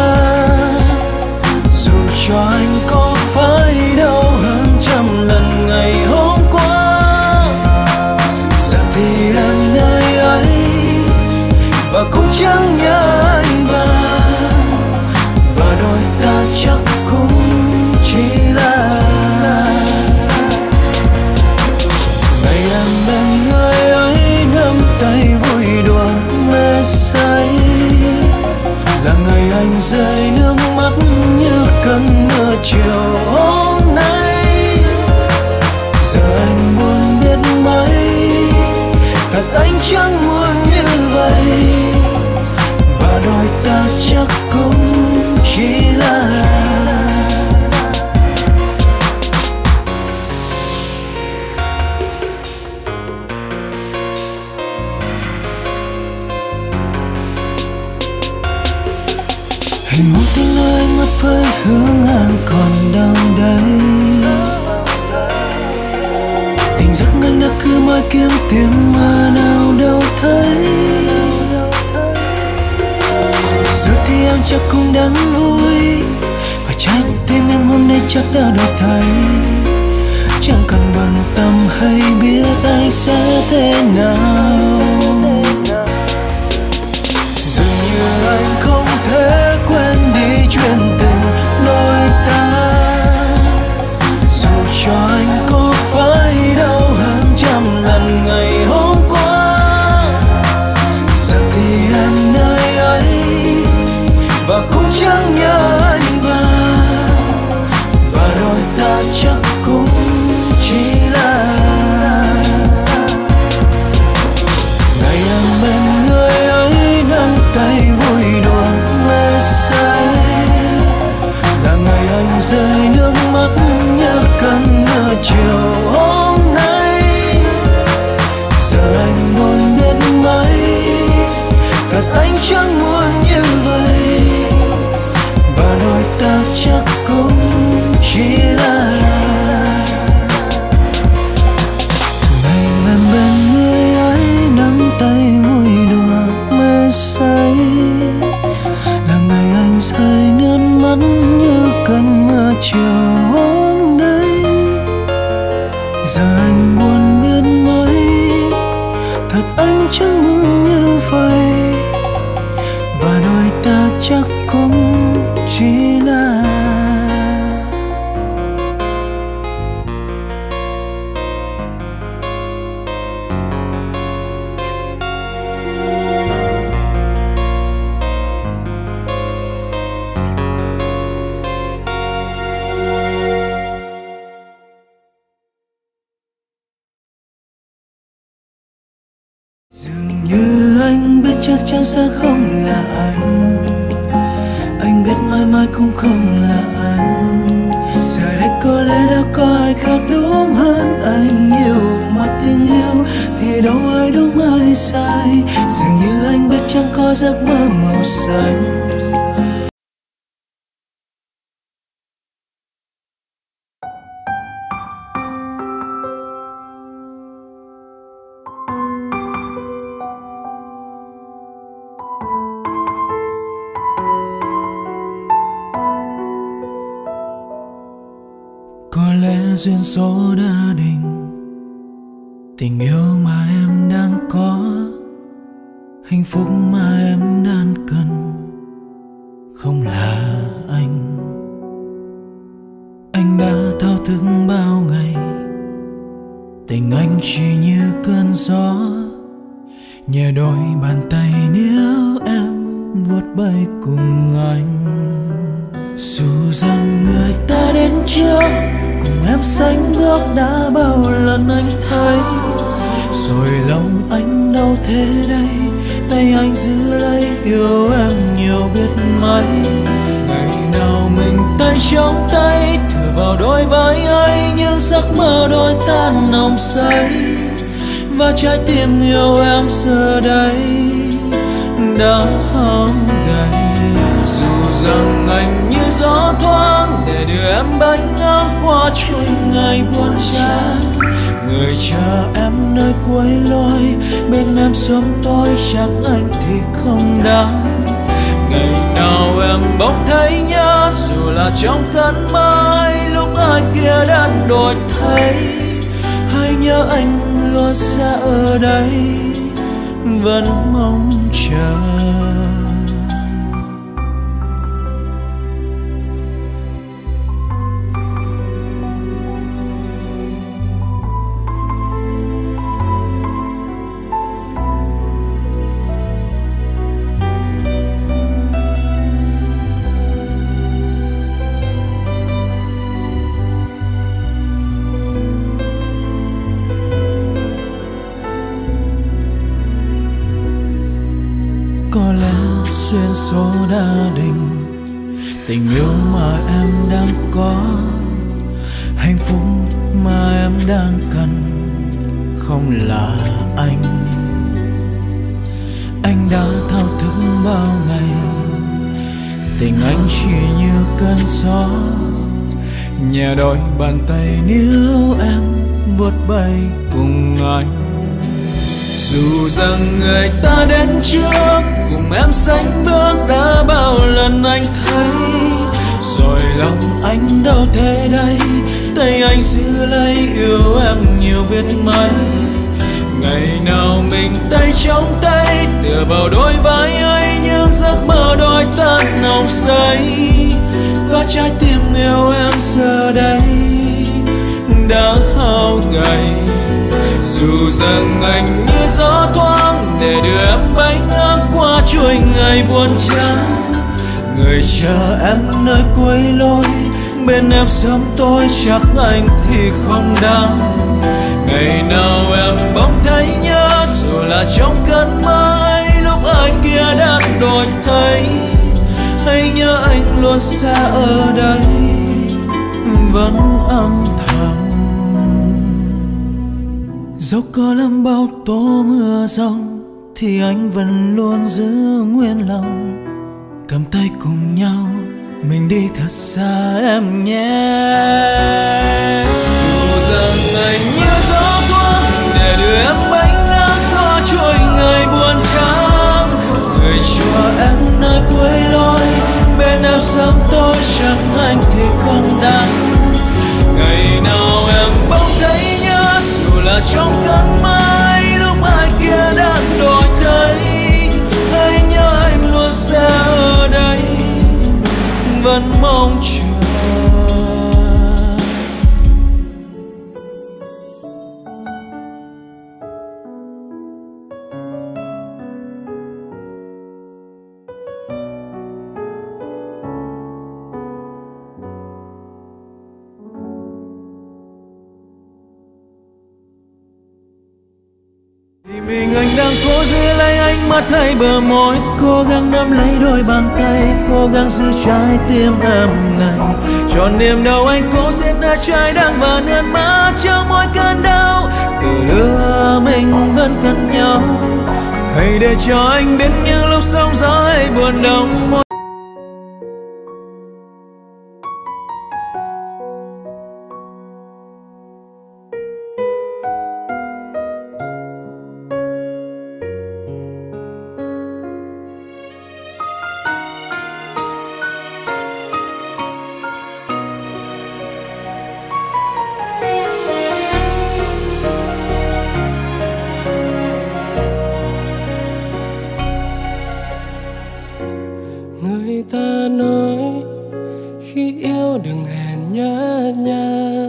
Dù cho anh có phải đau hơn trăm lần ngày hôm qua. Giờ thì em nơi ấy và cũng chẳng nhớ anh mà. Và đôi ta chắc cũng chỉ là ngày em bên người ấy nắm tay vui đùa mê say. Là ngày anh rơi nước mắt như cơn mưa chiều hôm nay. Giờ anh buồn biết mấy, thật anh chẳng muốn như vậy. Và đôi ta chắc cũng chỉ là hình một tiếng nói anh mất với hướng em còn đâu đây. tỉnh giấc anh đã cứ mãi kiếm tìm mà nào đâu thấy. Giờ thì em chắc cũng đáng vui, và trái tim em hôm nay chắc đã đổi thay. Chẳng cần bận tâm hay biết anh sẽ thế nào. Dường như anh không thể quên đi chuyện tình đôi ta, dù cho anh có phải đau hơn trăm lần ngày hôm qua. Giờ thì em nơi ấy và cũng chẳng nhớ anh và đôi ta chắc cũng chỉ là ngày em bên người ấy nắm tay vui đùa mê say, là ngày anh rơi nước mắt như cơn mưa chiều hôm nay. Giờ anh muốn biết mấy, thật anh chẳng muốn như vậy, và đôi ta chắc cũng chỉ là ngày em bên người ấy nắm tay vui đùa mê say, là ngày anh rơi nước mắt như cơn mưa chiều hôm nay. Giờ anh muốn biết mấy, thật anh chẳng muốn như vậy, và đôi ta chắc cũng chỉ là dường như anh biết chắc chắn sẽ không là anh biết mãi mãi cũng không là anh. Giờ đây có lẽ đã có ai khác đúng hơn anh nhiều, mà tình yêu thì đâu ai đúng ai sai. Dường như anh biết chẳng có giấc mơ màu xanh. Có lẽ duyên số đã định, tình yêu mà em đang có, hạnh phúc mà em đang cần, không là anh. Anh đã thao thức bao ngày, tình anh chỉ như cơn gió, nhẹ đôi bàn tay nếu em vuốt bay cùng anh. Dù rằng người ta đến trước cùng em sánh bước đã bao lần anh thấy, rồi lòng anh đâu thế đây, tay anh giữ lấy yêu em nhiều biết mấy. Ngày nào mình tay trong tay thừa vào đôi vai ấy, những giấc mơ đôi ta nồng say, và trái tim yêu em giờ đây đã hao gầy. Dù rằng anh như gió thoáng để đưa em bánh ngang qua trôi ngày buồn chán, người chờ em nơi cuối lối, bên em sớm tối chắc anh thì không đáng. Ngày nào em bỗng thấy nhớ, dù là trong cơn mơ ấy, lúc ai kia đã đổi thay, hãy nhớ anh luôn sẽ ở đây, vẫn mong chờ. Có lẽ duyên số đã định, tình yêu mà em đang có, hạnh phúc mà em đang cần, không là anh. Anh đã thao thức bao ngày, tình anh chỉ như cơn gió, nhẹ đôi bàn tay níu em vuốt bay cùng anh. Dù rằng người ta đến trước cùng em sánh bước đã bao lần anh thấy, rồi lòng anh đâu thế đây, tay anh giữ lấy yêu em nhiều biết mấy. Ngày nào mình tay trong tay tựa vào đôi vai ấy, những giấc mơ đôi tan nồng say. Có trái tim yêu em giờ đây đã hao gầy. Dù rằng anh như gió thoáng để đưa em bay ngang qua chuỗi ngày buồn chán. Người chờ em nơi cuối lối, bên em sớm tối chắc anh thì không đáng. Ngày nào em bỗng thấy nhớ, dù là trong cơn mơ ấy lúc ai kia đã đổi thay. Hãy nhớ anh luôn xa ở đây, vẫn âm thầm. Dẫu có lắm bao tố mưa giông thì anh vẫn luôn giữ nguyên lòng. Cầm tay cùng nhau mình đi thật xa em nhé. Dù rằng anh như gió thoáng để đưa em bay ngang qua chuỗi ngày buồn chán. Người cho em nơi cuối lối, bên em sớm tối chắc anh thì không đáng. Ngày nào em bỗng thấy nhớ, dù là trong cơn mơ ấy lúc ai kia đang đổi thay. Hãy nhớ anh luôn xa ở đây, vẫn mong chờ. Thì mình anh đang cố giữ lấy ánh mắt hay bờ môi, cố gắng nắm lấy đôi bàn tay, cố gắng giữ trái tim em này. Cho niềm đau anh cố xếp nát trái đắng và nước mắt trong mỗi cơn đau. Từ lứa mình vẫn cần nhau, hãy để cho anh biết những lúc sóng gió hay buồn đau. Người ta nói khi yêu đừng hẹn nhớ nha.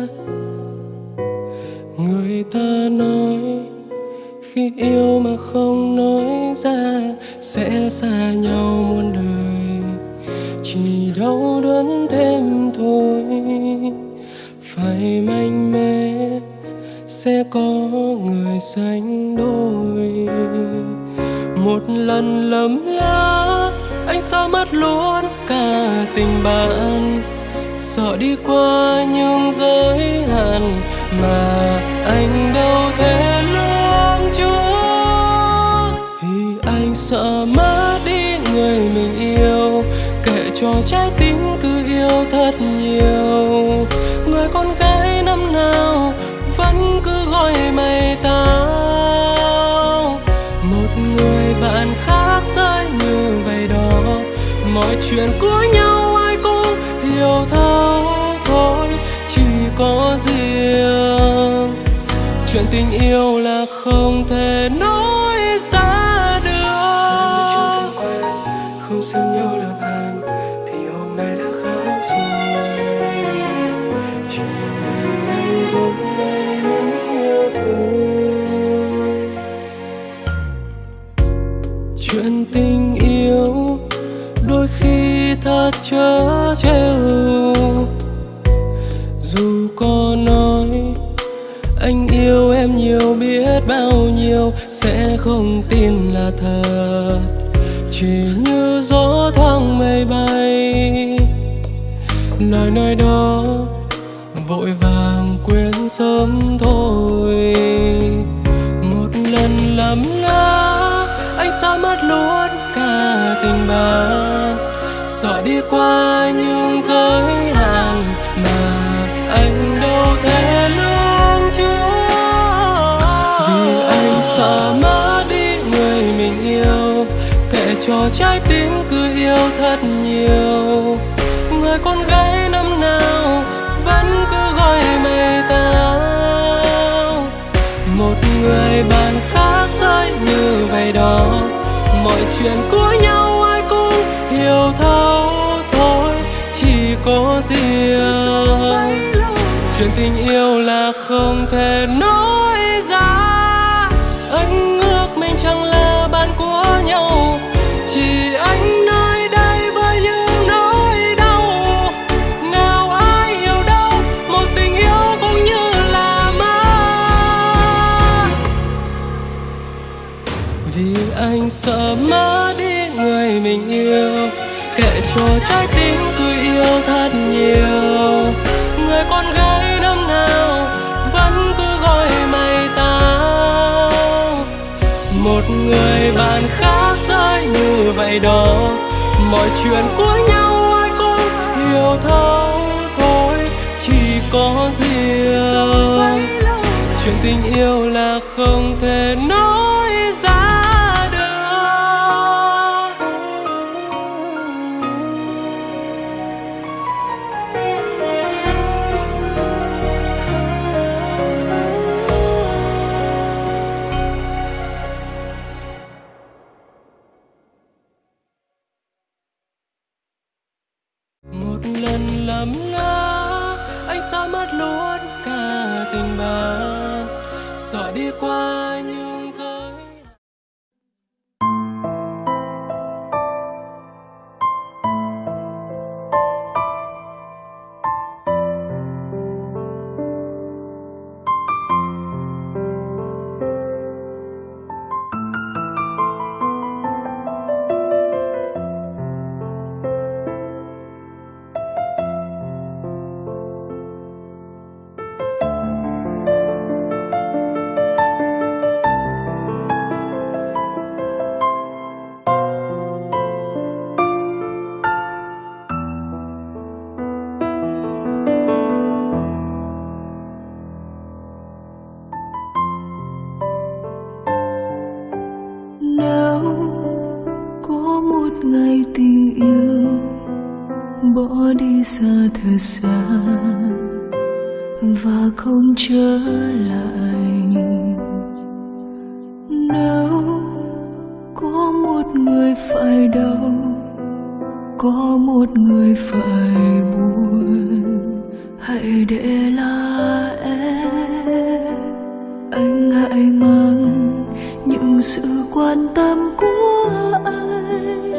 Người ta nói khi yêu mà không nói ra sẽ xa nhau muôn đời, chỉ đau đớn thêm thôi. Phải mạnh mẽ sẽ có người sánh đôi. Một lần lầm lỡ anh sao mất luôn cả tình bạn, sợ đi qua những giới hạn mà anh đâu thể lường trước. Vì anh sợ mất đi người mình yêu, kệ cho trái tim cứ yêu thật nhiều. Người con gái năm nào vẫn cứ gọi mày tao, một người bạn khác rơi như vậy đó. Mọi chuyện của nhau ai cũng hiểu thấu thôi, chỉ có riêng chuyện tình yêu là không thể nói ra được. Không xem nhau là bạn thì hôm nay đã khác rồi, chỉ mình anh hôm nay muốn yêu thương. Chuyện tình yêu đôi khi thật trớ trêu, dù có nói anh yêu em nhiều biết bao nhiêu sẽ không tin là thật, chỉ như gió thoáng mây bay. Lời nói đó vội vàng quên sớm thôi. Một lần lầm lỡ anh sao mất luôn cả tình bạn, sợ đi qua những giới hạn mà anh đâu thể lường trước. cho trái tim cứ yêu thật nhiều. Người con gái năm nào vẫn cứ gọi mày tao. Một người bạn khác rơi như vậy đó. Mọi chuyện của nhau ai cũng hiểu thấu thôi, chỉ có riêng chuyện tình yêu là không thể nói ra. Anh ước mình chẳng là bạn của nhau, chỉ anh nơi đây với những nỗi đau. Nào ai hiểu đâu một tình yêu cũng như là ma. Vì anh sợ mất đi người mình yêu, kệ cho trái tim cứ yêu thật nhiều. Người con gái năm nào vẫn cứ gọi mày tao. Một người bạn khác rơi như vậy đó. Mọi chuyện của nhau ai cũng hiểu thấu thôi, chỉ có riêng chuyện tình yêu là không thể nói ra. Một lần lầm lỡ anh xa mất luôn cả tình bạn, sợ đi qua những giới. ngày tình yêu bỏ đi xa thật xa và không trở lại. Nếu có một người phải đau, có một người phải buồn, hãy để là em. Anh hãy mang những sự quan tâm của anh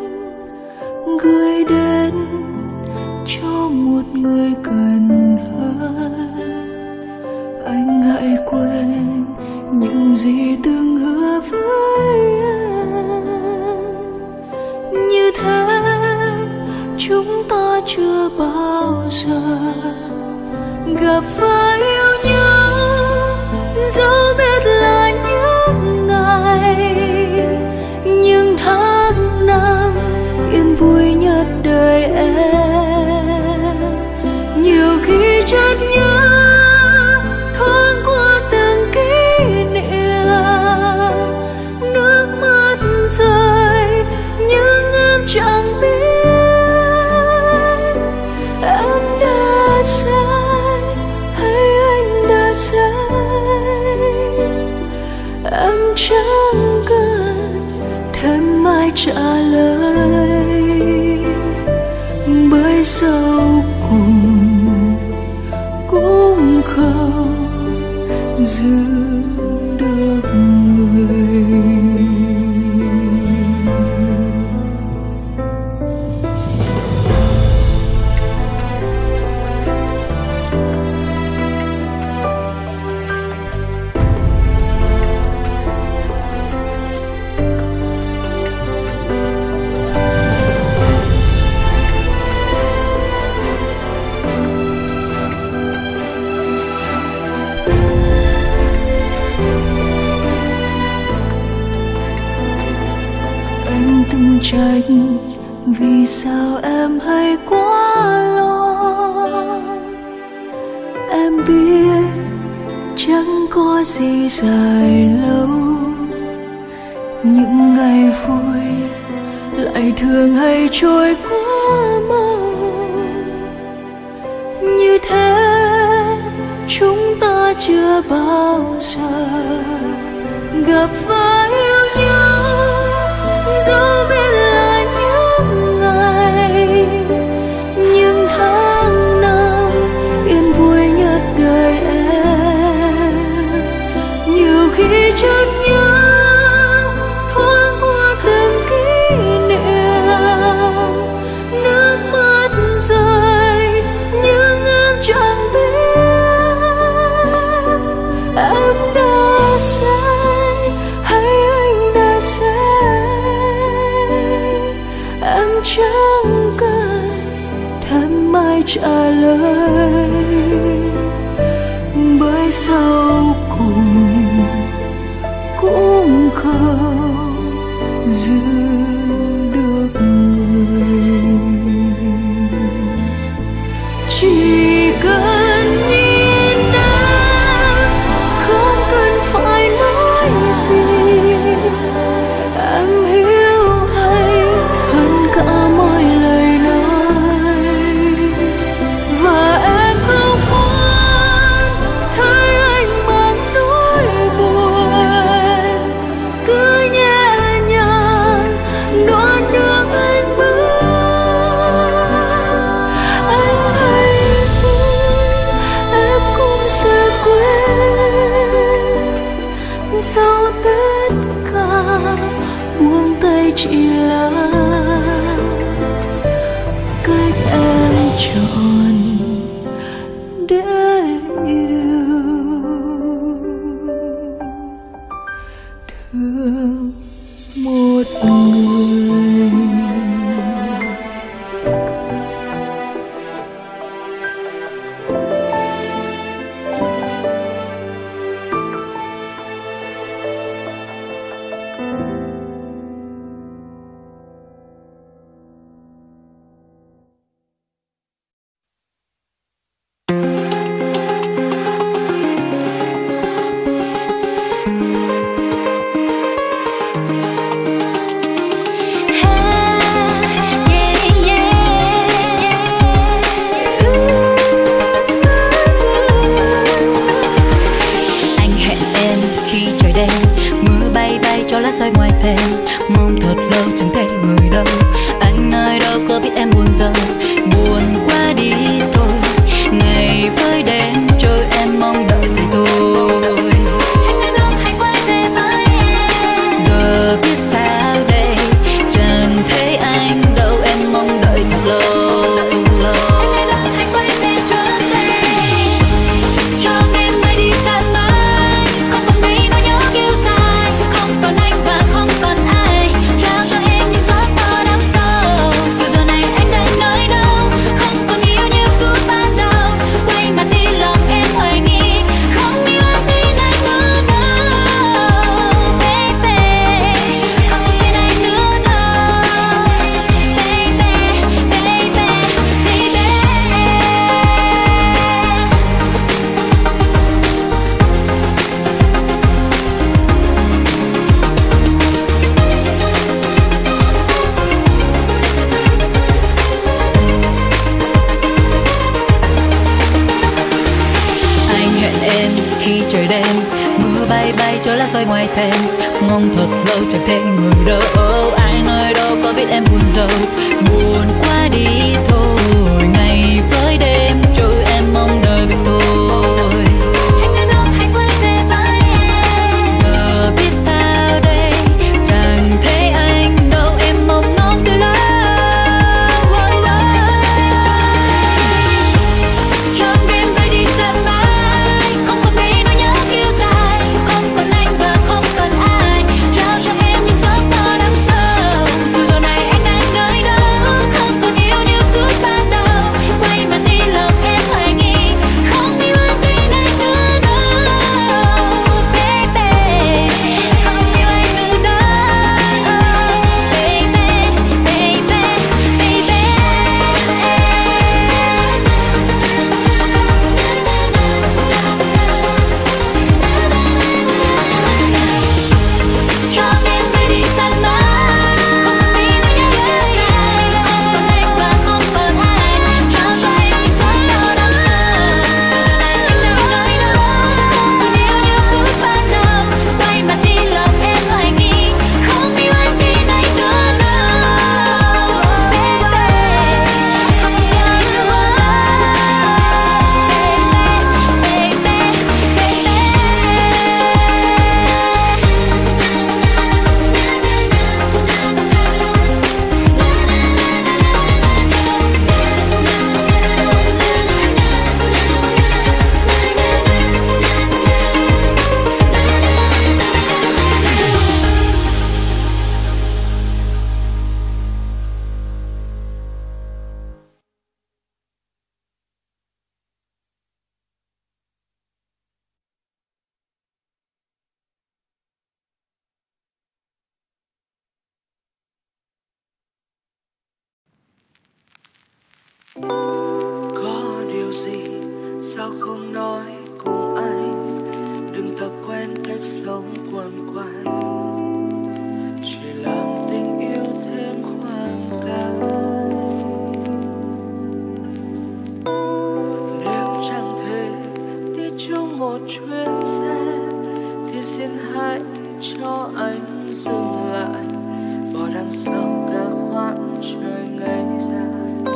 gửi đến cho một người cần hơn. Anh hãy quên những gì từng hứa với em, như thế chúng ta chưa bao giờ gặp phải yêu nhau. Dẫu biết là những ngày, những tháng năm yên vui nhất đời em, nhiều khi chợt nhớ thoáng qua từng kỷ niệm, nước mắt rơi nhưng em chẳng biết em đã sai hay anh đã sai. Em chẳng cần thêm ai trả lời, bởi sau cùng cũng không giữ được người. Từng trách vì sao em hay quá lo. Em biết chẳng có gì dài lâu, những ngày vui lại thường hay trôi qua mau. Như thế chúng ta chưa bao giờ gặp phải yêu nhau, dẫu biết là những ngày, những tháng năm yên vui nhất đời em. Nhiều khi chợt nhớ thoáng qua từng kỷ niệm, nước mắt rơi nhưng em chẳng biết em đã sai hay anh đã sai. Em chẳng cần thêm ai trả lời, bởi sau cùng cũng không giữ được người. Chỉ cần nhìn em, không cần phải nói gì, em hiểu anh hơn cả mọi lời nói. Và em không muốn thấy anh mang nỗi buồn, cứ nhẹ nhàng đoạn đường anh bước. Anh hạnh phúc em cũng sẽ quên, sau tất cả buông tay chỉ là cách em chọn để yêu thương một người. Anh hẹn em khi trời đen, mưa bay bay cho lá rơi ngoài thềm, mong thật lâu chẳng thấy người đâu. Anh nơi đâu có biết em buồn giàu, buồn quá đi thôi. Ngày với đêm trôi em mong đợi về thôi. Anh đâu hãy quay về với em. Giờ biết sao đây, chẳng thấy anh đâu, em mong đợi thật lâu. Anh đâu hãy quay về trở về, cho em bay đi xa mãi. Không còn mấy nỗi nhớ kêu dài, không còn anh và không còn ai. Trao cho em những giấc mơ đắm sâu. Dù giờ này anh đang nơi đâu, không còn yêu như phút ban đầu. Quay mặt đi lòng em hoài nghi, không yêu anh tin anh nữa đâu, baby. Không tin anh nữa đâu, baby, baby, baby. Anh hẹn em khi trời đen, mưa bay bay cho lá rơi ngoài thềm, mong thật lâu chẳng thấy người đâu. Ai nơi đâu có biết em buồn giàu, buồn quá đi thôi. Ngày với đêm trôi em mong đợi về thôi. Anh đâu hãy quay về với em. Giờ biết sao đây, chẳng thấy anh đâu, em mong ngóng từ lâu. Cho em bay đi xa mãi, không còn mấy nỗi nhớ kêu dài, không còn anh và không còn ai. Trao cho em những giấc mơ đắm sâu. Dù giờ này anh đang nơi đâu, không còn yêu như phút ban đầu. Quay mặt đi lòng buồn quanh, chỉ làm tình yêu thêm khoảng cách. Nếu chẳng thể đi chung một chuyến xe thì xin hãy cho anh dừng lại, bỏ đằng sau cả khoảng trời ngày dài.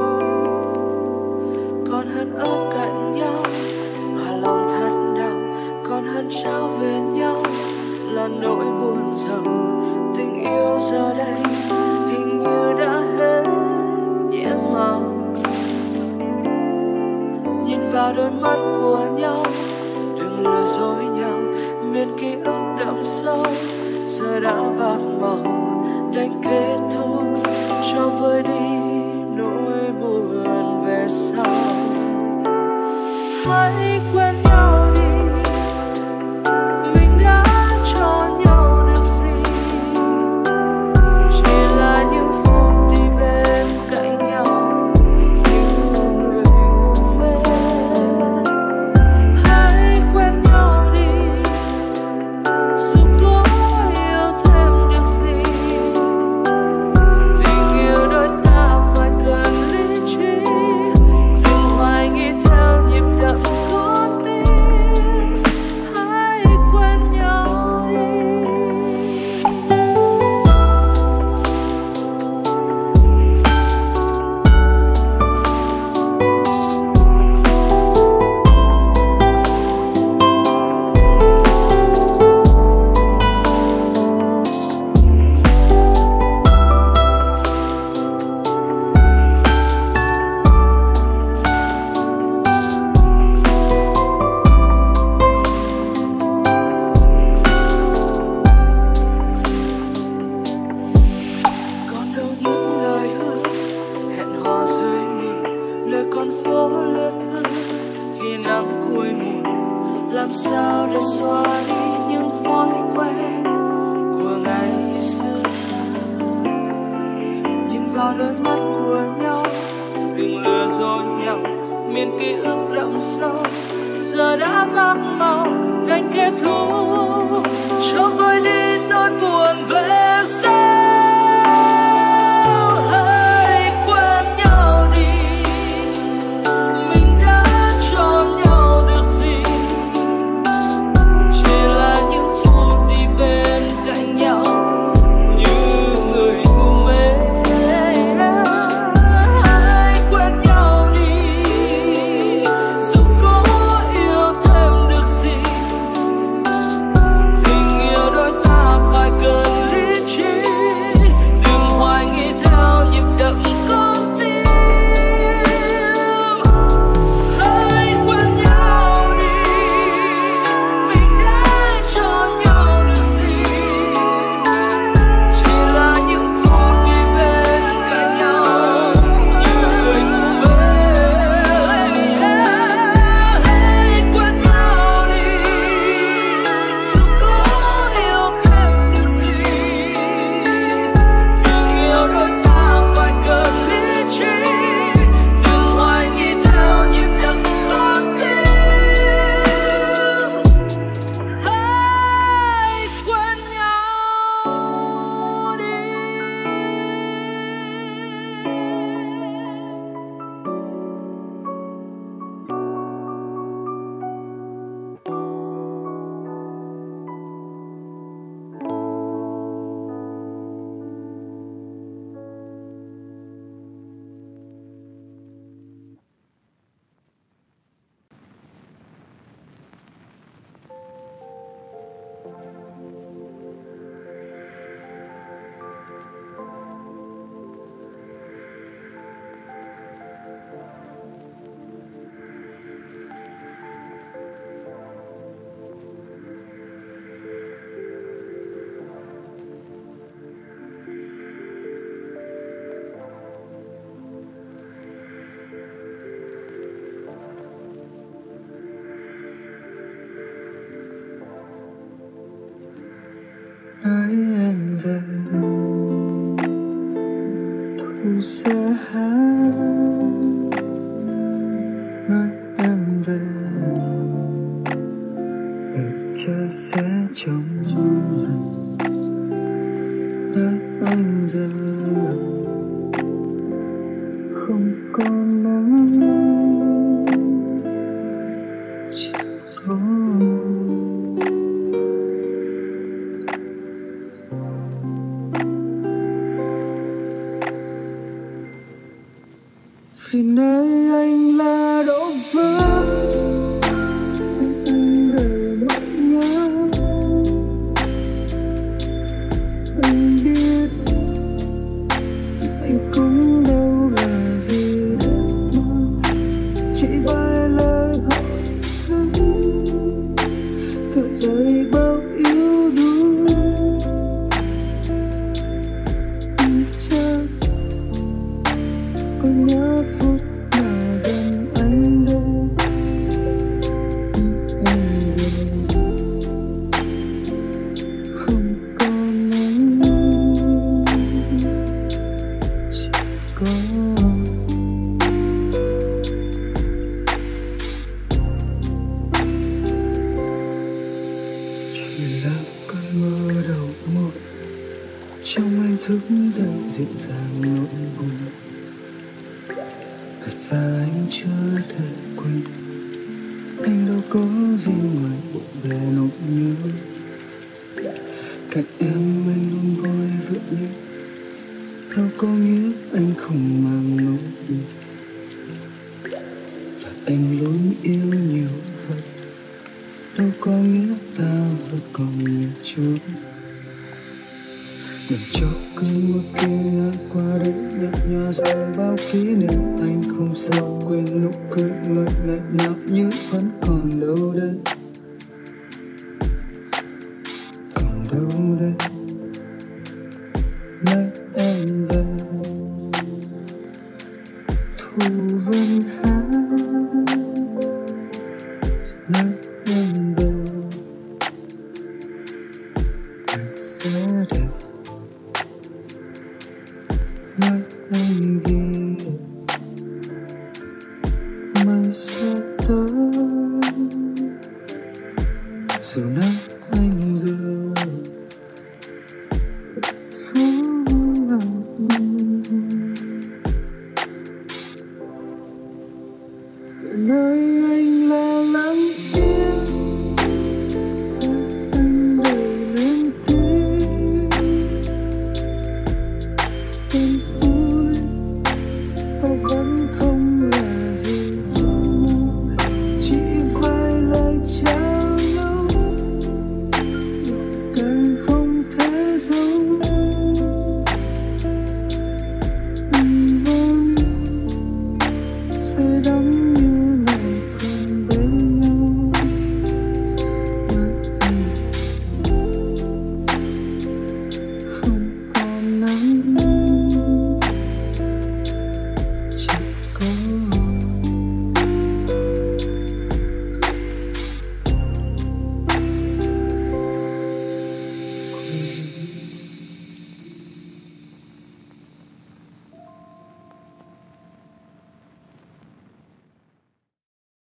Còn hơn ở cạnh nhau mà lòng thật đau, còn hơn trao về nhau là nỗi buồn rằng tình yêu giờ đây hình như đã hết nhiễm màu. Nhìn vào đôi mắt của nhau, đừng lừa dối nhau, miền ký ức đậm sâu giờ đã bạc màu, đành kết thúc cho vơi đi nỗi buồn về sau. Hãy quên nhau đi, mình đã cho nhau được gì, chỉ là những phút đi bên cạnh nhau như người ngủ mê. Hãy quên nhau đi, dù có yêu thêm được gì, tình yêu đôi ta phải cần lý trí, đừng hoài nghi theo nhịp đập con tim. Hãy quên nhau đi. Còn đâu những lời hứa hẹn hò dưới mưa, nơi con phố lướt hương khi nắng cuối mùa. Làm sao để xóa đi những thói quen của ngày xưa? Nhìn vào đôi mắt của nhau, đừng lừa dối nhau, miền ký ức đậm sâu giờ đã bạc màu, đành kết thúc cho vơi đi nỗi buồn về sau. Hãy quên nhau đi, mình đã cho nhau được gì, chỉ là những phút đi bên cạnh nhau như người ngủ mê. Hãy quên nhau đi, dù có yêu thêm được gì, tình yêu đôi ta phải cần lý trí, đừng hoài nghi theo nhịp đập con tim. Hãy quên nhau đi, mình đã cho nhau được gì, chỉ là những phút đi bên cạnh nhau như người ngủ mê. Hãy quên nhau đi, dù có yêu thêm được gì, tình yêu đôi ta phải cần lý trí, đừng hoài nghi theo nhịp đập con tim. Hãy quên nhau đi. Hãy em về thu sẽ hát, nói em về để trời sẽ trong lành. Nơi anh giờ không có nắng, chỉ có vì nơi anh là đổ vỡ. Anh để mất nhớ, anh biết anh cũng đâu là gì đâu mà chỉ vài lời hỏi thăm cỡ rơi bao yếu đuối. Anh chắc có nhớ phút mà gần anh đâu, anh về không còn anh, chỉ có chỉ là cơn mơ đầu mùa trong anh thức dậy dịu dàng nỗi buồn. Thật ra anh chưa thể quên, anh đâu có gì ngoài bộn bề nỗi nhớ. Cạnh em anh luôn vui vượng như, đâu có nghĩa anh không mang nỗi buồn. Và anh luôn yêu nhiều vậy, đâu có nghĩa ta vẫn còn nhiều chút. Đừng cho cơn mưa kia ngã qua đây nhẹ nhòa dòng bao kỷ niệm. Anh không sao quên nụ cười ngọt ngào nào như vẫn còn đâu đây, còn đâu đây. Nơi em về thu vân hát, nơi em về anh sẽ đẹp. Nơi anh về mai sẽ tới, dù nơi anh giờ